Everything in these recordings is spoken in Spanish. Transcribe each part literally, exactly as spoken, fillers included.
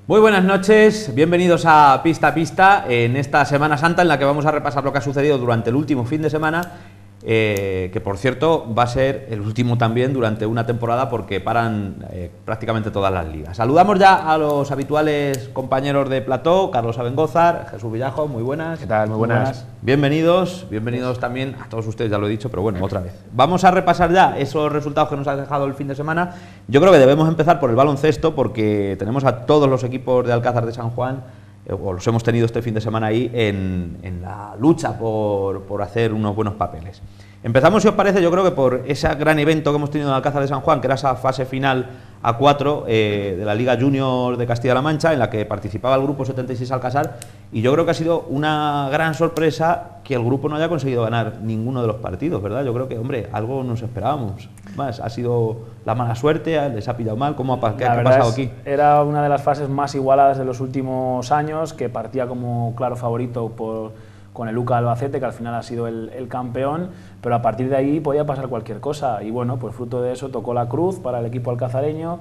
Muy buenas noches, bienvenidos a Pista a Pista en esta Semana Santa en la que vamos a repasar lo que ha sucedido durante el último fin de semana, eh, que por cierto va a ser el último también durante una temporada porque paran eh, prácticamente todas las ligas. Saludamos ya a los habituales compañeros de plató, Carlos Abengózar, Jesús Villajo, muy buenas. ¿Qué tal? Muy buenas. Muy buenas. Bienvenidos, bienvenidos también a todos ustedes, ya lo he dicho, pero bueno, otra vez. Vamos a repasar ya esos resultados que nos ha dejado el fin de semana. Yo creo que debemos empezar por el baloncesto porque tenemos a todos los equipos de Alcázar de San Juan, eh, o los hemos tenido este fin de semana ahí, en, en la lucha por, por hacer unos buenos papeles. Empezamos, si os parece, yo creo que por ese gran evento que hemos tenido en Alcázar de San Juan, que era esa fase final a cuatro eh, de la Liga Junior de Castilla-La Mancha, en la que participaba el grupo setenta y seis Alcázar, y yo creo que ha sido una gran sorpresa que el grupo no haya conseguido ganar ninguno de los partidos, ¿verdad? Yo creo que, hombre, algo nos esperábamos. Más, ha sido la mala suerte, les ha pillado mal, ¿cómo ha, ¿qué ha pasado aquí? Era una de las fases más igualadas de los últimos años, que partía como claro favorito por, con el U C A Albacete, que al final ha sido el, el campeón, pero a partir de ahí podía pasar cualquier cosa, y bueno, pues fruto de eso tocó la cruz para el equipo alcazareño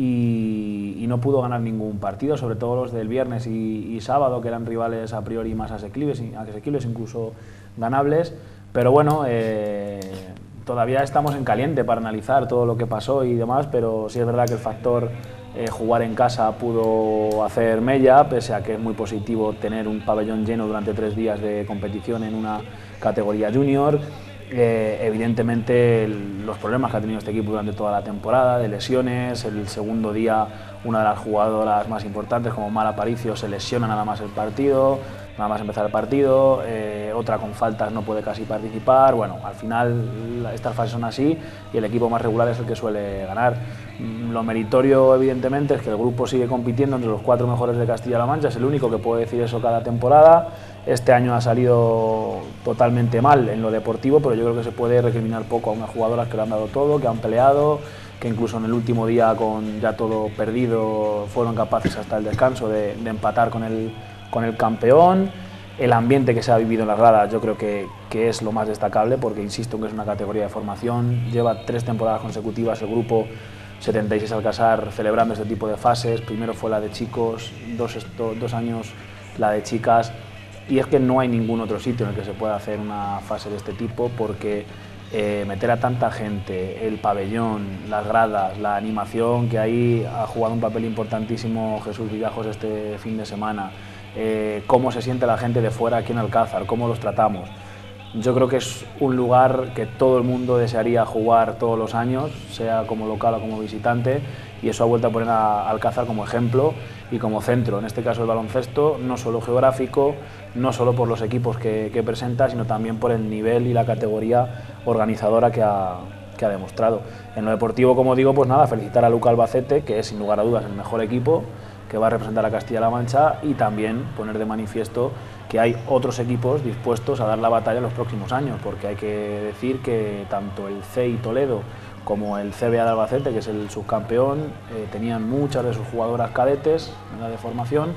y, y no pudo ganar ningún partido, sobre todo los del viernes y, y sábado, que eran rivales a priori más asequibles, asequibles incluso ganables, pero bueno, eh, todavía estamos en caliente para analizar todo lo que pasó y demás, pero sí es verdad que el factor eh, jugar en casa pudo hacer mella, pese a que es muy positivo tener un pabellón lleno durante tres días de competición en una categoría junior. Eh, evidentemente el, los problemas que ha tenido este equipo durante toda la temporada, de lesiones, el segundo día una de las jugadoras más importantes como Mara Aparicio se lesiona nada más el partido, nada más empezar el partido, eh, otra con faltas no puede casi participar. Bueno, al final estas fases son así y el equipo más regular es el que suele ganar. Lo meritorio evidentemente es que el grupo sigue compitiendo entre los cuatro mejores de Castilla-La Mancha, es el único que puede decir eso cada temporada. Este año ha salido totalmente mal en lo deportivo, pero yo creo que se puede recriminar poco a unas jugadoras que lo han dado todo, que han peleado, que incluso en el último día con ya todo perdido fueron capaces hasta el descanso de, de empatar con el, con el campeón. El ambiente que se ha vivido en las gradas yo creo que, que es lo más destacable, porque insisto en que es una categoría de formación, lleva tres temporadas consecutivas el grupo setenta y seis Alcázar celebrando este tipo de fases. Primero fue la de chicos, dos, esto, dos años la de chicas, y es que no hay ningún otro sitio en el que se pueda hacer una fase de este tipo, porque eh, meter a tanta gente, el pabellón, las gradas, la animación, que ahí ha jugado un papel importantísimo Jesús Villajos este fin de semana, eh, cómo se siente la gente de fuera aquí en Alcázar, cómo los tratamos. Yo creo que es un lugar que todo el mundo desearía jugar todos los años, sea como local o como visitante, y eso ha vuelto a poner a Alcázar como ejemplo y como centro, en este caso el baloncesto, no solo geográfico, no solo por los equipos que, que presenta, sino también por el nivel y la categoría organizadora que ha, que ha demostrado. En lo deportivo, como digo, pues nada, felicitar al U C A Albacete, que es sin lugar a dudas el mejor equipo que va a representar a Castilla-La Mancha, y también poner de manifiesto que hay otros equipos dispuestos a dar la batalla en los próximos años, porque hay que decir que tanto el C I Toledo como el C B A de Albacete, que es el subcampeón, eh, tenían muchas de sus jugadoras cadetes en la de formación,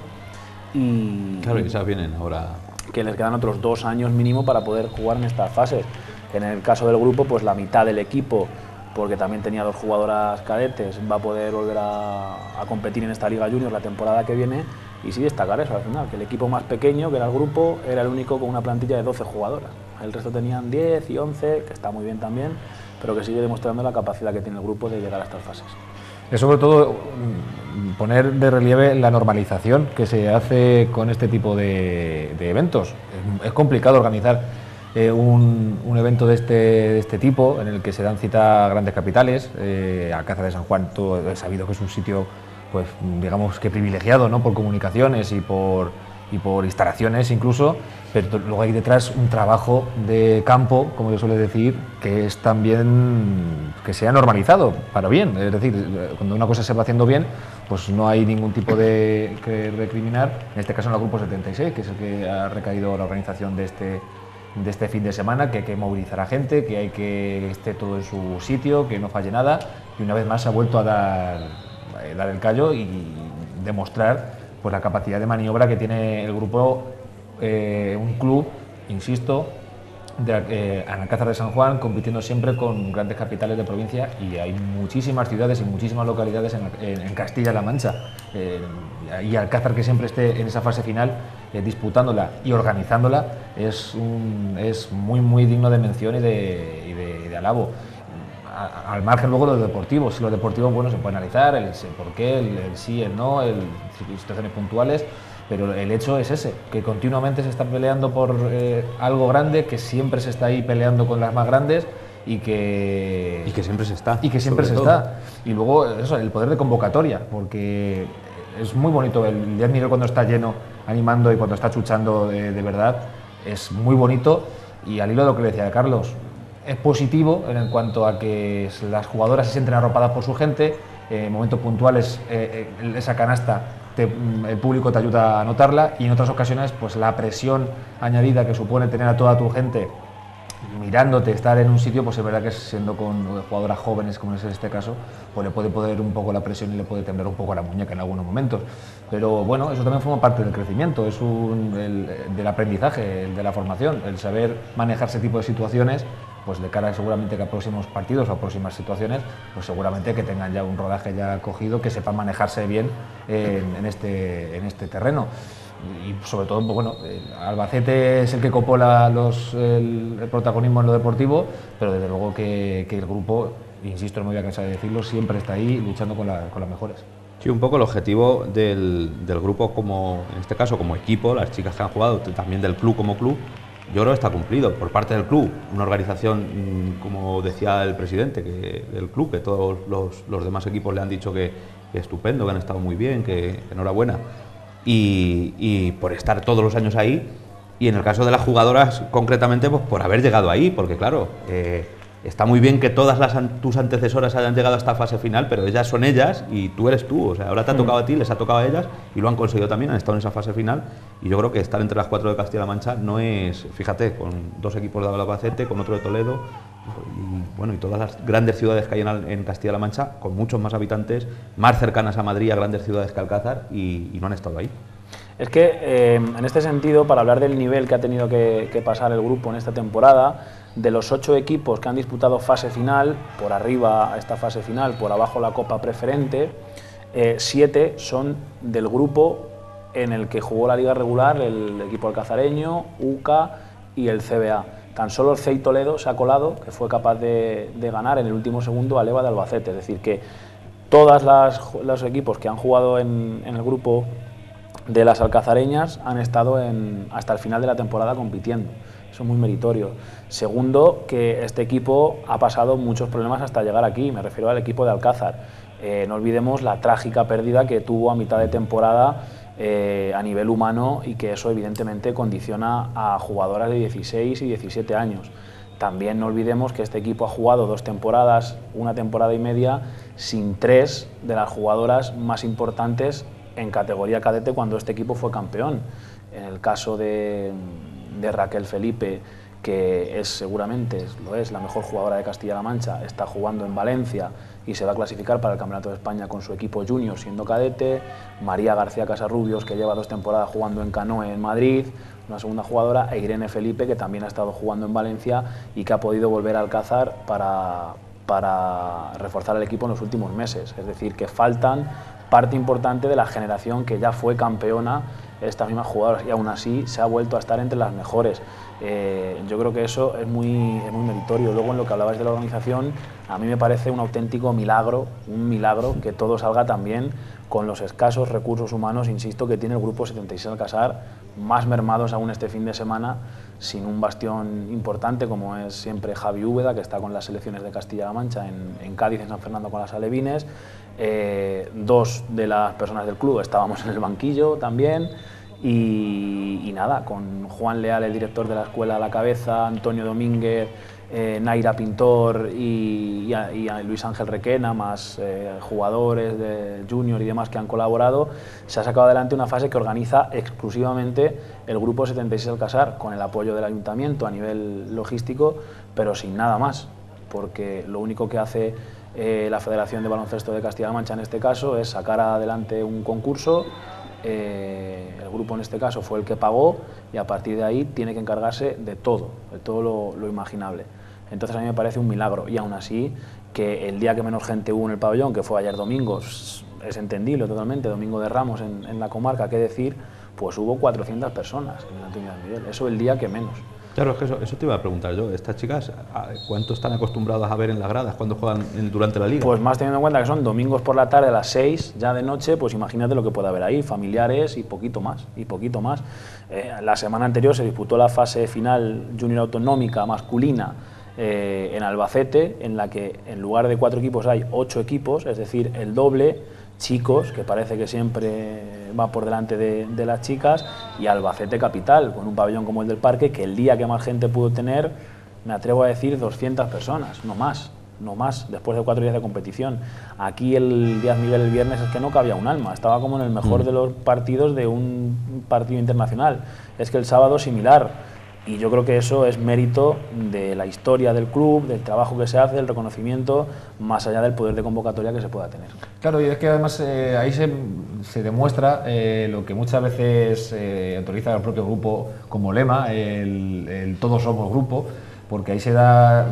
y claro, y esas vienen ahora, que les quedan otros dos años mínimo para poder jugar en estas fases. En el caso del grupo, pues la mitad del equipo, porque también tenía dos jugadoras cadetes, va a poder volver a, a competir en esta Liga Junior la temporada que viene. Y sí destacar eso al final, que el equipo más pequeño, que era el grupo, era el único con una plantilla de doce jugadoras. El resto tenían diez y once, que está muy bien también, pero que sigue demostrando la capacidad que tiene el grupo de llegar a estas fases. Es sobre todo poner de relieve la normalización que se hace con este tipo de, de eventos. Es, es complicado organizar eh, un, un evento de este, de este tipo, en el que se dan cita a grandes capitales. eh, Alcázar de San Juan, todo es sabido que es un sitio, pues digamos que privilegiado, ¿no?, por comunicaciones y por, y por instalaciones incluso, pero luego hay detrás un trabajo de campo, como se suele decir, que es también que se ha normalizado para bien. Es decir, cuando una cosa se va haciendo bien, pues no hay ningún tipo de que recriminar. En este caso en el grupo setenta y seis, que es el que ha recaído la organización de este, de este fin de semana, que hay que movilizar a gente, que hay que esté todo en su sitio, que no falle nada, y una vez más se ha vuelto a dar, a dar el callo y demostrar pues la capacidad de maniobra que tiene el grupo, eh, un club, insisto, de eh, Alcázar de San Juan, compitiendo siempre con grandes capitales de provincia, y hay muchísimas ciudades y muchísimas localidades en, en, en Castilla-La Mancha. Eh, y Alcázar, que siempre esté en esa fase final eh, disputándola y organizándola, es, un, es muy muy digno de mención y de, y de, de alabo. A, al margen luego de los deportivos, si los deportivos, bueno, se puede analizar el, el por qué, el, el sí, el no, el, situaciones puntuales, pero el hecho es ese, que continuamente se está peleando por eh, algo grande, que siempre se está ahí peleando con las más grandes y que... Y que siempre se está. Y que siempre se todo. está. Y luego eso, el poder de convocatoria, porque es muy bonito el Díaz Miguel cuando está lleno, animando, y cuando está chuchando de, de verdad, es muy bonito. Y al hilo de lo que le decía de Carlos, es positivo en cuanto a que las jugadoras se sienten arropadas por su gente, en eh, momentos puntuales eh, eh, esa canasta te, el público te ayuda a notarla, y en otras ocasiones pues la presión añadida que supone tener a toda tu gente mirándote, estar en un sitio, pues es verdad que siendo con jugadoras jóvenes, como es en este caso, pues le puede poner un poco la presión y le puede temblar un poco la muñeca en algunos momentos. Pero bueno, eso también forma parte del crecimiento, es un, el, del aprendizaje, el de la formación, el saber manejar ese tipo de situaciones, pues de cara seguramente que a próximos partidos o a próximas situaciones, pues seguramente que tengan ya un rodaje ya cogido, que sepan manejarse bien en, en, este, en este terreno. Y sobre todo, pues bueno, Albacete es el que copó la, los, el, el protagonismo en lo deportivo, pero desde luego que, que el grupo, insisto, no me voy a cansar de decirlo, siempre está ahí luchando con, la, con las mejores. Sí, un poco el objetivo del, del grupo, como en este caso como equipo, las chicas que han jugado, también del club como club, yo creo que está cumplido por parte del club, una organización, como decía el presidente que, del club, que todos los, los demás equipos le han dicho que, que estupendo, que han estado muy bien, que, que enhorabuena. Y, y por estar todos los años ahí, y en el caso de las jugadoras concretamente, pues por haber llegado ahí, porque claro, eh, está muy bien que todas las, tus antecesoras hayan llegado a esta fase final, pero ellas son ellas y tú eres tú, o sea, ahora te ha tocado a ti, les ha tocado a ellas y lo han conseguido también, han estado en esa fase final, y yo creo que estar entre las cuatro de Castilla-La Mancha no es, fíjate, con dos equipos de Albacete, con otro de Toledo, y bueno, y todas las grandes ciudades que hay en, en Castilla-La Mancha, con muchos más habitantes, más cercanas a Madrid, a grandes ciudades que Alcázar, y, y no han estado ahí. Es que eh, en este sentido, para hablar del nivel que ha tenido que, que pasar el grupo en esta temporada, de los ocho equipos que han disputado fase final, por arriba esta fase final, por abajo la Copa Preferente, eh, siete son del grupo en el que jugó la liga regular el equipo alcazareño, U C A y el C B A. Tan solo el C E I Toledo se ha colado, que fue capaz de, de ganar en el último segundo al EVA de Albacete. Es decir, que todos los equipos que han jugado en, en el grupo de las alcazareñas han estado en, hasta el final de la temporada compitiendo. Eso es muy meritorio. Segundo, que este equipo ha pasado muchos problemas hasta llegar aquí, me refiero al equipo de Alcázar. Eh, no olvidemos la trágica pérdida que tuvo a mitad de temporada eh, a nivel humano, y que eso evidentemente condiciona a jugadoras de dieciséis y diecisiete años. También no olvidemos que este equipo ha jugado dos temporadas, una temporada y media, sin tres de las jugadoras más importantes en categoría cadete cuando este equipo fue campeón. En el caso de, de Raquel Felipe, que es seguramente, lo es, la mejor jugadora de Castilla-La Mancha, está jugando en Valencia y se va a clasificar para el Campeonato de España con su equipo junior siendo cadete. María García Casarrubios, que lleva dos temporadas jugando en canoe en Madrid, una segunda jugadora, e Irene Felipe, que también ha estado jugando en Valencia y que ha podido volver a Alcázar para, para reforzar el equipo en los últimos meses. Es decir, que faltan parte importante de la generación que ya fue campeona, estas mismas jugadoras, y aún así se ha vuelto a estar entre las mejores. Eh, yo creo que eso es muy, es muy meritorio. Luego, en lo que hablabas de la organización, a mí me parece un auténtico milagro, un milagro que todo salga tan bien con los escasos recursos humanos, insisto, que tiene el Grupo setenta y seis Alcázar, más mermados aún este fin de semana, sin un bastión importante como es siempre Javi Úbeda, que está con las selecciones de Castilla-La Mancha en, en Cádiz, en San Fernando con las alevines. Eh, dos de las personas del club estábamos en el banquillo también. Y, y nada, con Juan Leal, el director de la escuela, a la cabeza, Antonio Domínguez, eh, Naira Pintor y, y, a, y a Luis Ángel Requena, más eh, jugadores de junior y demás que han colaborado, se ha sacado adelante una fase que organiza exclusivamente el Grupo setenta y seis Alcázar, con el apoyo del ayuntamiento a nivel logístico, pero sin nada más, porque lo único que hace eh, la Federación de Baloncesto de Castilla-La Mancha en este caso es sacar adelante un concurso, eh, el grupo en este caso fue el que pagó y a partir de ahí tiene que encargarse de todo, de todo lo, lo imaginable. Entonces a mí me parece un milagro y aún así que el día que menos gente hubo en el pabellón, que fue ayer domingo, es entendible totalmente, domingo de Ramos en, en la comarca, qué decir, pues hubo cuatrocientas personas en el Antonio Díaz Miguel, eso el día que menos. Claro, es que eso, eso te iba a preguntar yo. Estas chicas, ¿cuánto están acostumbradas a ver en las gradas cuando juegan en, durante la liga? Pues más teniendo en cuenta que son domingos por la tarde a las seis, ya de noche, pues imagínate lo que puede haber ahí, familiares y poquito más, y poquito más. Eh, la semana anterior se disputó la fase final junior autonómica masculina eh, en Albacete, en la que en lugar de cuatro equipos hay ocho equipos, es decir, el doble, chicos, que parece que siempre va por delante de, de las chicas, y Albacete capital, con un pabellón como el del Parque, que el día que más gente pudo tener, me atrevo a decir doscientas personas, no más, no más, después de cuatro días de competición. Aquí el Díaz Miguel el viernes es que no cabía un alma, estaba como en el mejor mm. de los partidos de un partido internacional. Es que el sábado similar. Y yo creo que eso es mérito de la historia del club, del trabajo que se hace, del reconocimiento, más allá del poder de convocatoria que se pueda tener. Claro, y es que además eh, ahí se, se demuestra eh, lo que muchas veces eh, autoriza el propio grupo como lema, el, el todos somos grupo, porque ahí se da,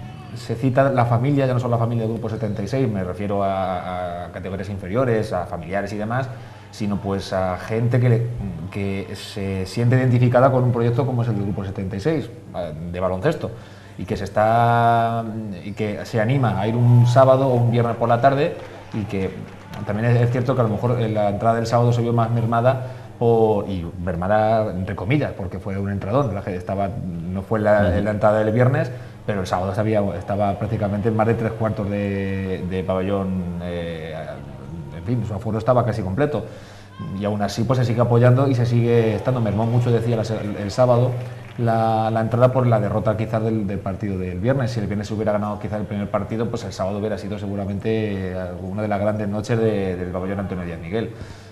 se cita la familia, ya no solo la familia del Grupo setenta y seis, me refiero a, a categorías inferiores, a familiares y demás, sino pues a gente que, le, que se siente identificada con un proyecto como es el del Grupo setenta y seis, de baloncesto, y que se está y que se anima a ir un sábado o un viernes por la tarde, y que también es, es cierto que a lo mejor la entrada del sábado se vio más mermada, por, y mermada entre comillas, porque fue un entradón, la gente estaba, no fue la, la entrada del viernes, pero el sábado estaba, estaba prácticamente en más de tres cuartos de, de pabellón, eh, en fin, su aforo estaba casi completo, y aún así pues se sigue apoyando y se sigue estando. Mermó mucho, decía, el, el sábado la, la entrada por la derrota quizás del, del partido del viernes. Si el viernes se hubiera ganado quizás el primer partido, pues el sábado hubiera sido seguramente una de las grandes noches de, del pabellón Antonio Díaz Miguel.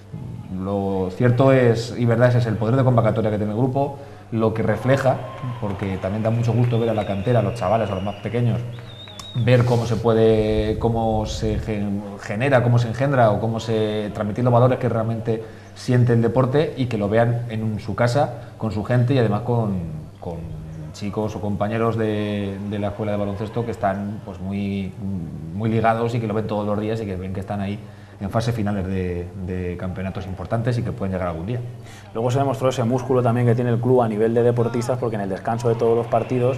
Lo cierto es, y verdad, ese es el poder de convocatoria que tiene el grupo, lo que refleja, porque también da mucho gusto ver a la cantera, a los chavales, a los más pequeños, ver cómo se puede, cómo se genera, cómo se engendra o cómo se transmiten los valores que realmente siente el deporte, y que lo vean en su casa, con su gente, y además con, con chicos o compañeros de, de la escuela de baloncesto que están pues muy, muy ligados y que lo ven todos los días y que ven que están ahí en fases finales de, de campeonatos importantes y que pueden llegar algún día. Luego se demostró ese músculo también que tiene el club a nivel de deportistas, porque en el descanso de todos los partidos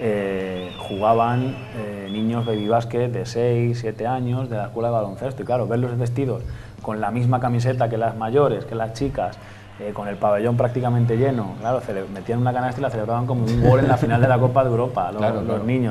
eh, jugaban eh, niños baby basket de seis, siete años de la escuela de baloncesto, y claro, verlos vestidos con la misma camiseta que las mayores, que las chicas, eh, con el pabellón prácticamente lleno, claro, metían una canasta y la celebraban como un gol en la final de la Copa de Europa, los, claro, claro. los niños,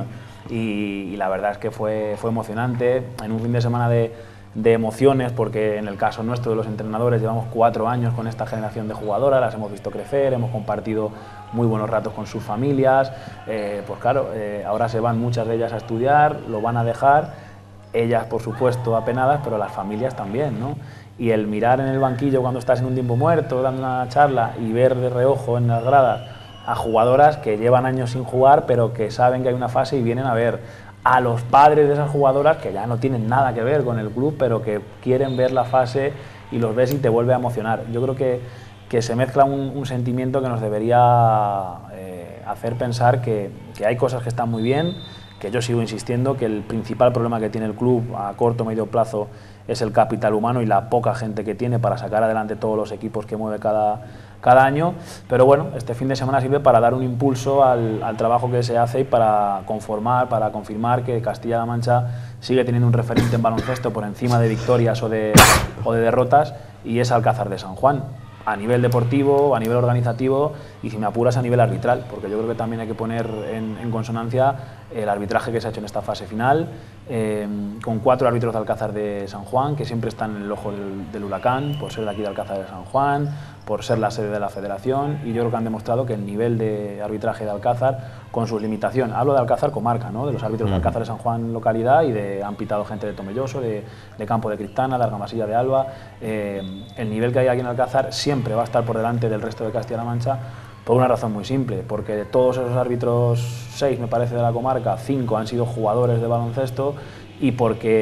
y, y la verdad es que fue, fue emocionante, en un fin de semana de de emociones, porque en el caso nuestro de los entrenadores llevamos cuatro años con esta generación de jugadoras, las hemos visto crecer, hemos compartido muy buenos ratos con sus familias, eh, pues claro, eh, ahora se van muchas de ellas a estudiar, lo van a dejar, ellas por supuesto apenadas, pero las familias también, ¿no? Y el mirar en el banquillo cuando estás en un tiempo muerto, dando una charla, y ver de reojo en las gradas a jugadoras que llevan años sin jugar, pero que saben que hay una fase y vienen a ver, a los padres de esas jugadoras que ya no tienen nada que ver con el club, pero que quieren ver la fase, y los ves y te vuelve a emocionar. Yo creo que, que se mezcla un, un sentimiento que nos debería eh, hacer pensar que, que hay cosas que están muy bien, que yo sigo insistiendo que el principal problema que tiene el club a corto o medio plazo es el capital humano y la poca gente que tiene para sacar adelante todos los equipos que mueve cada, cada año, pero bueno, este fin de semana sirve para dar un impulso al, al trabajo que se hace y para conformar, para confirmar que Castilla-La Mancha sigue teniendo un referente en baloncesto por encima de victorias o de, o de derrotas, y es Alcázar de San Juan, a nivel deportivo, a nivel organizativo, y si me apuras a nivel arbitral, porque yo creo que también hay que poner en, en consonancia el arbitraje que se ha hecho en esta fase final, eh, con cuatro árbitros de Alcázar de San Juan, que siempre están en el ojo del, del huracán, por ser de aquí de Alcázar de San Juan, por ser la sede de la federación, y yo creo que han demostrado que el nivel de arbitraje de Alcázar, con sus limitaciones, hablo de Alcázar comarca, ¿no?, de los árbitros de Alcázar de San Juan localidad, y de, han pitado gente de Tomelloso, de, de Campo de Cristana, de Argamasilla de Alba, eh, el nivel que hay aquí en Alcázar siempre va a estar por delante del resto de Castilla-La Mancha, por una razón muy simple, porque de todos esos árbitros, seis me parece de la comarca, cinco han sido jugadores de baloncesto, y porque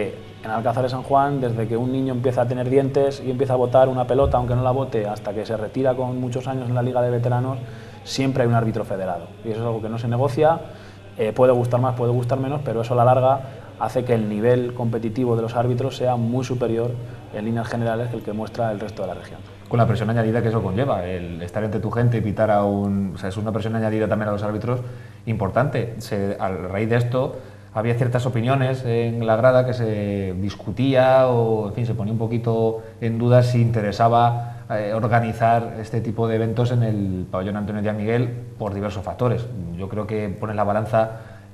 en Alcázar de San Juan, desde que un niño empieza a tener dientes y empieza a botar una pelota, aunque no la bote, hasta que se retira con muchos años en la Liga de Veteranos, siempre hay un árbitro federado. Y eso es algo que no se negocia, eh, puede gustar más, puede gustar menos, pero eso a la larga hace que el nivel competitivo de los árbitros sea muy superior en líneas generales que el que muestra el resto de la región. Con la presión añadida que eso conlleva, el estar entre tu gente y pitar a un... O sea, es una presión añadida también a los árbitros importante. Se, a raíz de esto había ciertas opiniones en la grada que se discutía o, en fin, se ponía un poquito en duda si interesaba eh, organizar este tipo de eventos en el pabellón Antonio Díaz Miguel por diversos factores. Yo creo que pone en la balanza,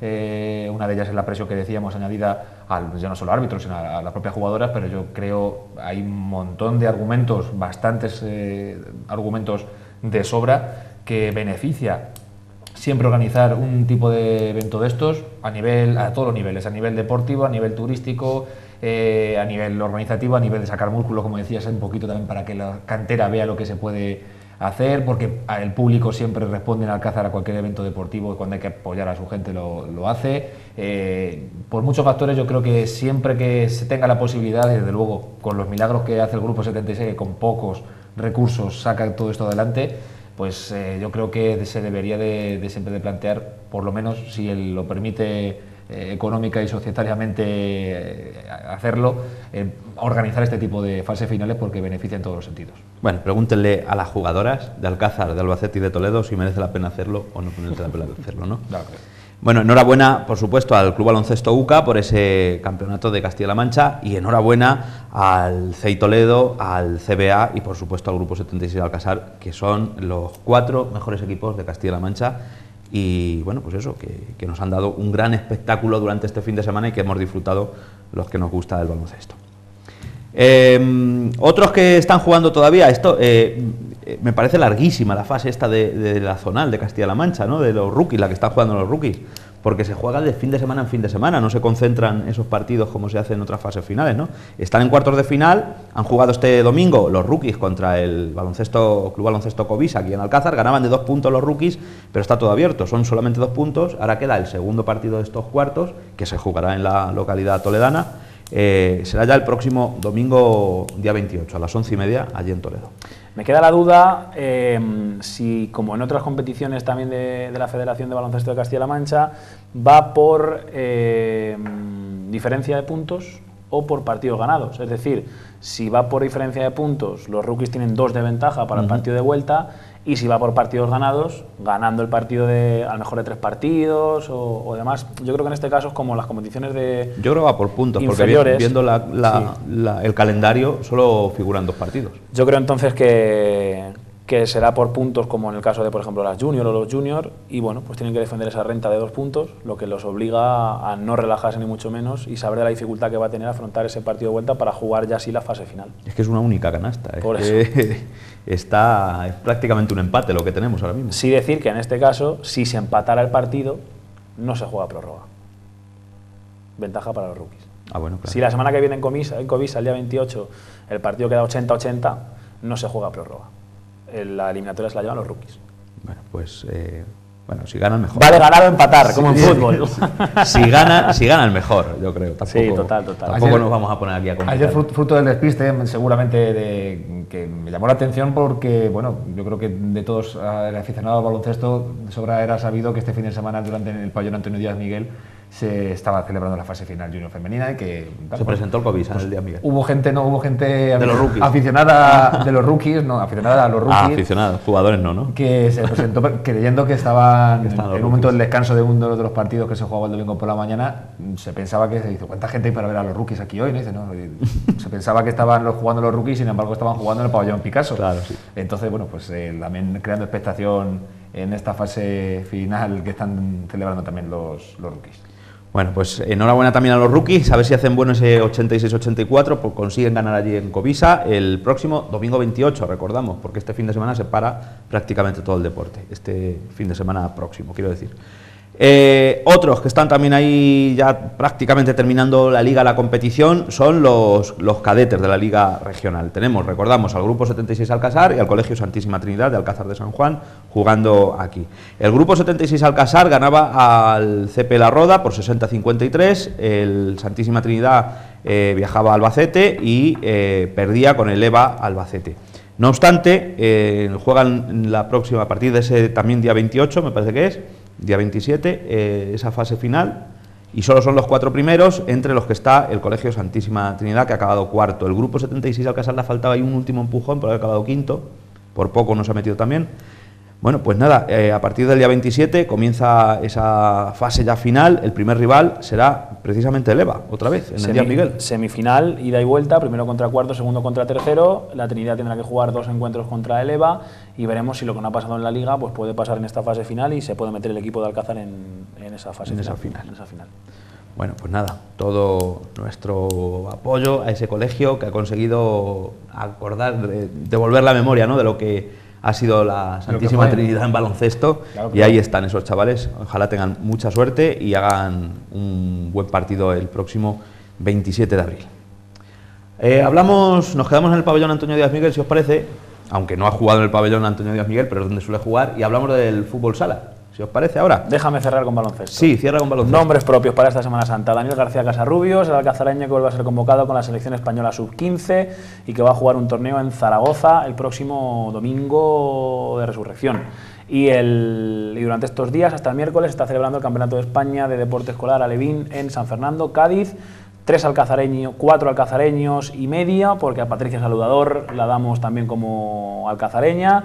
eh, una de ellas es la presión que decíamos añadida al, ya no solo a árbitros, sino a, a las propias jugadoras, pero yo creo hay un montón de argumentos, bastantes eh, argumentos de sobra que beneficia siempre organizar un tipo de evento de estos a nivel, a todos los niveles, a nivel deportivo, a nivel turístico, eh, a nivel organizativo, a nivel de sacar músculo, como decías, un poquito también para que la cantera vea lo que se puede hacer, porque el público siempre responde en Alcázar a cualquier evento deportivo y cuando hay que apoyar a su gente lo, lo hace. Eh, por muchos factores yo creo que siempre que se tenga la posibilidad, desde luego con los milagros que hace el Grupo setenta y seis, que con pocos recursos saca todo esto adelante, pues eh, yo creo que se debería de, de siempre de plantear, por lo menos si él lo permite eh, económica y societariamente eh, hacerlo, eh, organizar este tipo de fases finales porque beneficia en todos los sentidos. Bueno, pregúntenle a las jugadoras de Alcázar, de Albacete y de Toledo si merece la pena hacerlo o no merece la pena hacerlo, ¿no? Claro. Bueno, enhorabuena, por supuesto, al Club Baloncesto U C A por ese campeonato de Castilla-La Mancha y enhorabuena al C E I Toledo, al C B A y, por supuesto, al Grupo setenta y seis Alcázar, que son los cuatro mejores equipos de Castilla-La Mancha y, bueno, pues eso, que, que nos han dado un gran espectáculo durante este fin de semana y que hemos disfrutado los que nos gusta el baloncesto. Eh, otros que están jugando todavía, esto eh, me parece larguísima la fase esta de, de la zonal de Castilla-La Mancha, ¿no? De los rookies, la que están jugando los rookies, porque se juega de fin de semana en fin de semana, no se concentran esos partidos como se hace en otras fases finales, ¿no? Están en cuartos de final, han jugado este domingo los rookies contra el baloncesto Club Baloncesto Covisa aquí en Alcázar, ganaban de dos puntos los rookies, pero está todo abierto, son solamente dos puntos, ahora queda el segundo partido de estos cuartos, que se jugará en la localidad toledana. Eh, será ya el próximo domingo, día veintiocho, a las once y media, allí en Toledo. Me queda la duda eh, si, como en otras competiciones también de, de la Federación de Baloncesto de Castilla-La Mancha, va por eh, diferencia de puntos o por partidos ganados. Es decir, si va por diferencia de puntos, los rookies tienen dos de ventaja para uh-huh. el partido de vuelta, y si va por partidos ganados, ganando el partido de a lo mejor de tres partidos o, o demás. Yo creo que en este caso es como las competiciones de Yo creo que va por puntos, inferiores. Porque viendo la, la, sí. la, el calendario solo figuran dos partidos. Yo creo entonces que, que será por puntos, como en el caso de, por ejemplo, las junior o los junior, y bueno, pues tienen que defender esa renta de dos puntos, lo que los obliga a no relajarse ni mucho menos y saber de la dificultad que va a tener afrontar ese partido de vuelta para jugar ya así la fase final. Es que es una única canasta, es por que eso. Está, es prácticamente un empate lo que tenemos ahora mismo. Sí decir que en este caso, si se empatara el partido, no se juega prórroga. Ventaja para los rookies. Ah, bueno, claro. Si la semana que viene en Covisa, en Covisa, el día veintiocho, el partido queda ochenta ochenta, no se juega prórroga. La eliminatoria se la llevan los rookies. Bueno, pues eh, bueno, si ganan mejor. Vale ganar o empatar, sí, como en sí, fútbol. Si gana, si gana el mejor, yo creo. Tampoco, sí, total, total. Tampoco ayer, nos vamos a poner aquí a comentar. Ayer fruto del despiste, seguramente de, que me llamó la atención porque, bueno, yo creo que de todos el aficionado al baloncesto de sobra era sabido que este fin de semana durante el pabellón Antonio Díaz Miguel se estaba celebrando la fase final junior femenina y que se pues, presentó el Covisa pues, el día Miguel. Hubo gente, no hubo gente de los rookies. aficionada de los rookies, no, aficionada a los rookies. Ah, aficionados, jugadores no, ¿no? Que se presentó creyendo que estaban en un momento del descanso de uno de los partidos que se jugaba el domingo por la mañana, se pensaba que se dice, ¿cuánta gente hay para ver a los rookies aquí hoy? ¿No? Dice, no, se pensaba que estaban los, jugando los rookies, sin embargo estaban jugando en el pabellón Picasso. Claro, sí. Entonces, bueno, pues eh, también creando expectación en esta fase final que están celebrando también los, los rookies. Bueno, pues enhorabuena también a los rookies, a ver si hacen bueno ese ochenta y seis ochenta y cuatro, pues consiguen ganar allí en Covisa el próximo domingo veintiocho, recordamos, porque este fin de semana se para prácticamente todo el deporte, este fin de semana próximo, quiero decir. Eh, otros que están también ahí ya prácticamente terminando la liga, la competición, son los, los cadetes de la liga regional. Tenemos, recordamos, al Grupo setenta y seis Alcázar y al Colegio Santísima Trinidad de Alcázar de San Juan jugando aquí. El Grupo setenta y seis Alcázar ganaba al C P La Roda por sesenta a cincuenta y tres, el Santísima Trinidad eh, viajaba a Albacete y eh, perdía con el EVA Albacete. No obstante, eh, juegan la próxima, a partir de ese también día veintiocho, me parece que es, día veintisiete, eh, esa fase final, y solo son los cuatro primeros, entre los que está el Colegio Santísima Trinidad, que ha acabado cuarto. El grupo setenta y seis al Casal le faltaba ahí un último empujón por haber acabado quinto, por poco no se ha metido también. Bueno, pues nada, eh, a partir del día veintisiete comienza esa fase ya final. El primer rival será precisamente el EVA, otra vez, en Semi, el Díaz Miguel. Semifinal, ida y vuelta, primero contra cuarto, segundo contra tercero. La Trinidad tendrá que jugar dos encuentros contra el EVA y veremos si lo que no ha pasado en la Liga pues puede pasar en esta fase final y se puede meter el equipo de Alcázar en, en esa fase en final, esa final. En esa final. Bueno, pues nada, todo nuestro apoyo a ese colegio que ha conseguido acordar, devolver la memoria, ¿no?, de lo que ha sido la Santísima Trinidad en baloncesto, claro, y ahí están esos chavales. Ojalá tengan mucha suerte y hagan un buen partido el próximo veintisiete de abril. Eh, hablamos, nos quedamos en el pabellón Antonio Díaz Miguel, si os parece, aunque no ha jugado en el pabellón Antonio Díaz Miguel, pero es donde suele jugar, y hablamos del fútbol sala, si os parece ahora. Déjame cerrar con baloncesto. Sí, cierra con baloncesto. Nombres propios para esta Semana Santa. Daniel García Casarrubios, el alcazareño que vuelve a ser convocado con la selección española sub quince y que va a jugar un torneo en Zaragoza el próximo domingo de Resurrección. Y, el, y durante estos días, hasta el miércoles, está celebrando el Campeonato de España de Deporte Escolar Alevín en San Fernando, Cádiz. Tres alcazareños, cuatro alcazareños y media, porque a Patricia Saludador la damos también como alcazareña.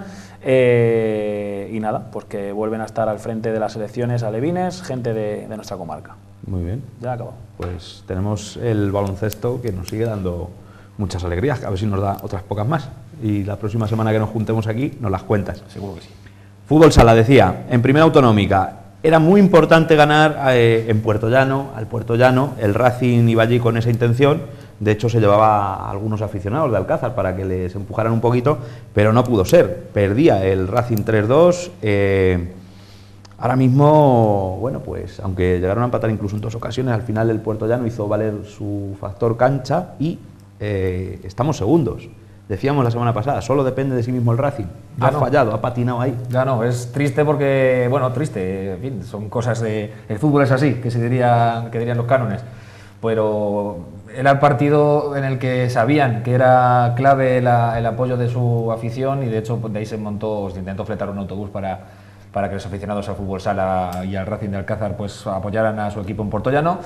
Eh, y nada, pues que vuelven a estar al frente de las selecciones alevines, gente de, de nuestra comarca. Muy bien. Ya acabó. Pues tenemos el baloncesto que nos sigue dando muchas alegrías, a ver si nos da otras pocas más. Y la próxima semana que nos juntemos aquí nos las cuentas. Seguro que sí. Fútbol sala, decía, en primera autonómica. Era muy importante ganar eh, en Puerto Llano, al Puerto Llano. El Racing iba allí con esa intención. De hecho, se llevaba a algunos aficionados de Alcázar para que les empujaran un poquito, pero no pudo ser. Perdía el Racing tres dos. Eh, ahora mismo, bueno, pues aunque llegaron a empatar incluso en dos ocasiones, al final el Puerto Llano hizo valer su factor cancha y eh, estamos segundos. Decíamos la semana pasada, solo depende de sí mismo el Racing. Ha no. fallado, ha patinado ahí. Ya no, es triste porque, bueno, triste, en fin, son cosas de... El fútbol es así, que se dirían, que dirían los cánones. Pero era el partido en el que sabían que era clave la, el apoyo de su afición y de hecho de ahí se montó, se intentó fletar un autobús para, para que los aficionados al fútbol sala y al Racing de Alcázar pues apoyaran a su equipo en Puerto Llano.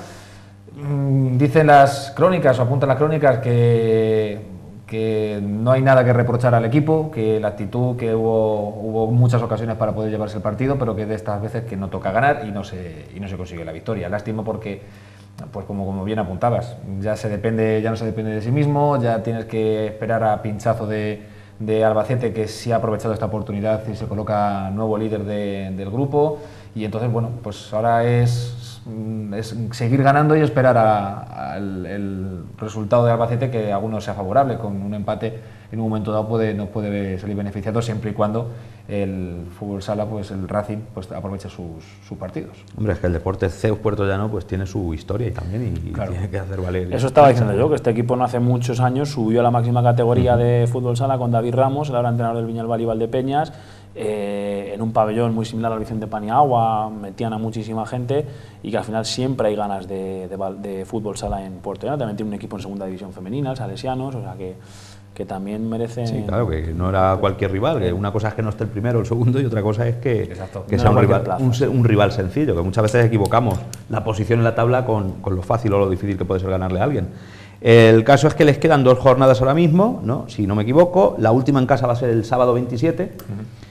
Dicen las crónicas o apuntan las crónicas que... que no hay nada que reprochar al equipo, que la actitud, que hubo, hubo muchas ocasiones para poder llevarse el partido, pero que de estas veces que no toca ganar y no se, y no se consigue la victoria. Lástima porque, pues como, como bien apuntabas, ya, se depende, ya no se depende de sí mismo, ya tienes que esperar a pinchazo de, de Albacete, que sí ha aprovechado esta oportunidad y se coloca nuevo líder de, del grupo, y entonces, bueno, pues ahora es... es seguir ganando y esperar al el resultado de Albacete, que a algunos sea favorable. Con un empate en un momento dado puede, nos puede salir beneficiado siempre y cuando el fútbol sala, pues el Racing, pues aproveche sus, sus partidos. Hombre, es que el Deporte Zeus Puerto Llano pues tiene su historia y también y, claro. tiene que hacer valer. Eso estaba diciendo yo, que este equipo no hace muchos años subió a la máxima categoría uh-huh. de fútbol sala con David Ramos, el ahora entrenador del Viñalbal y Valdepeñas. Eh, en un pabellón muy similar al Vicente Paniagua, metían a muchísima gente y que al final siempre hay ganas de, de, de fútbol sala en Puerto Llano. También tiene un equipo en segunda división femenina, el Salesianos, o sea que, que también merecen... Sí, claro, que no era cualquier rival, que una cosa es que no esté el primero o el segundo y otra cosa es que, que no sea un rival, un, un rival sencillo, que muchas veces equivocamos la posición en la tabla con, con lo fácil o lo difícil que puede ser ganarle a alguien. El caso es que les quedan dos jornadas ahora mismo, ¿no? Si no me equivoco, la última en casa va a ser el sábado veintisiete, uh-huh.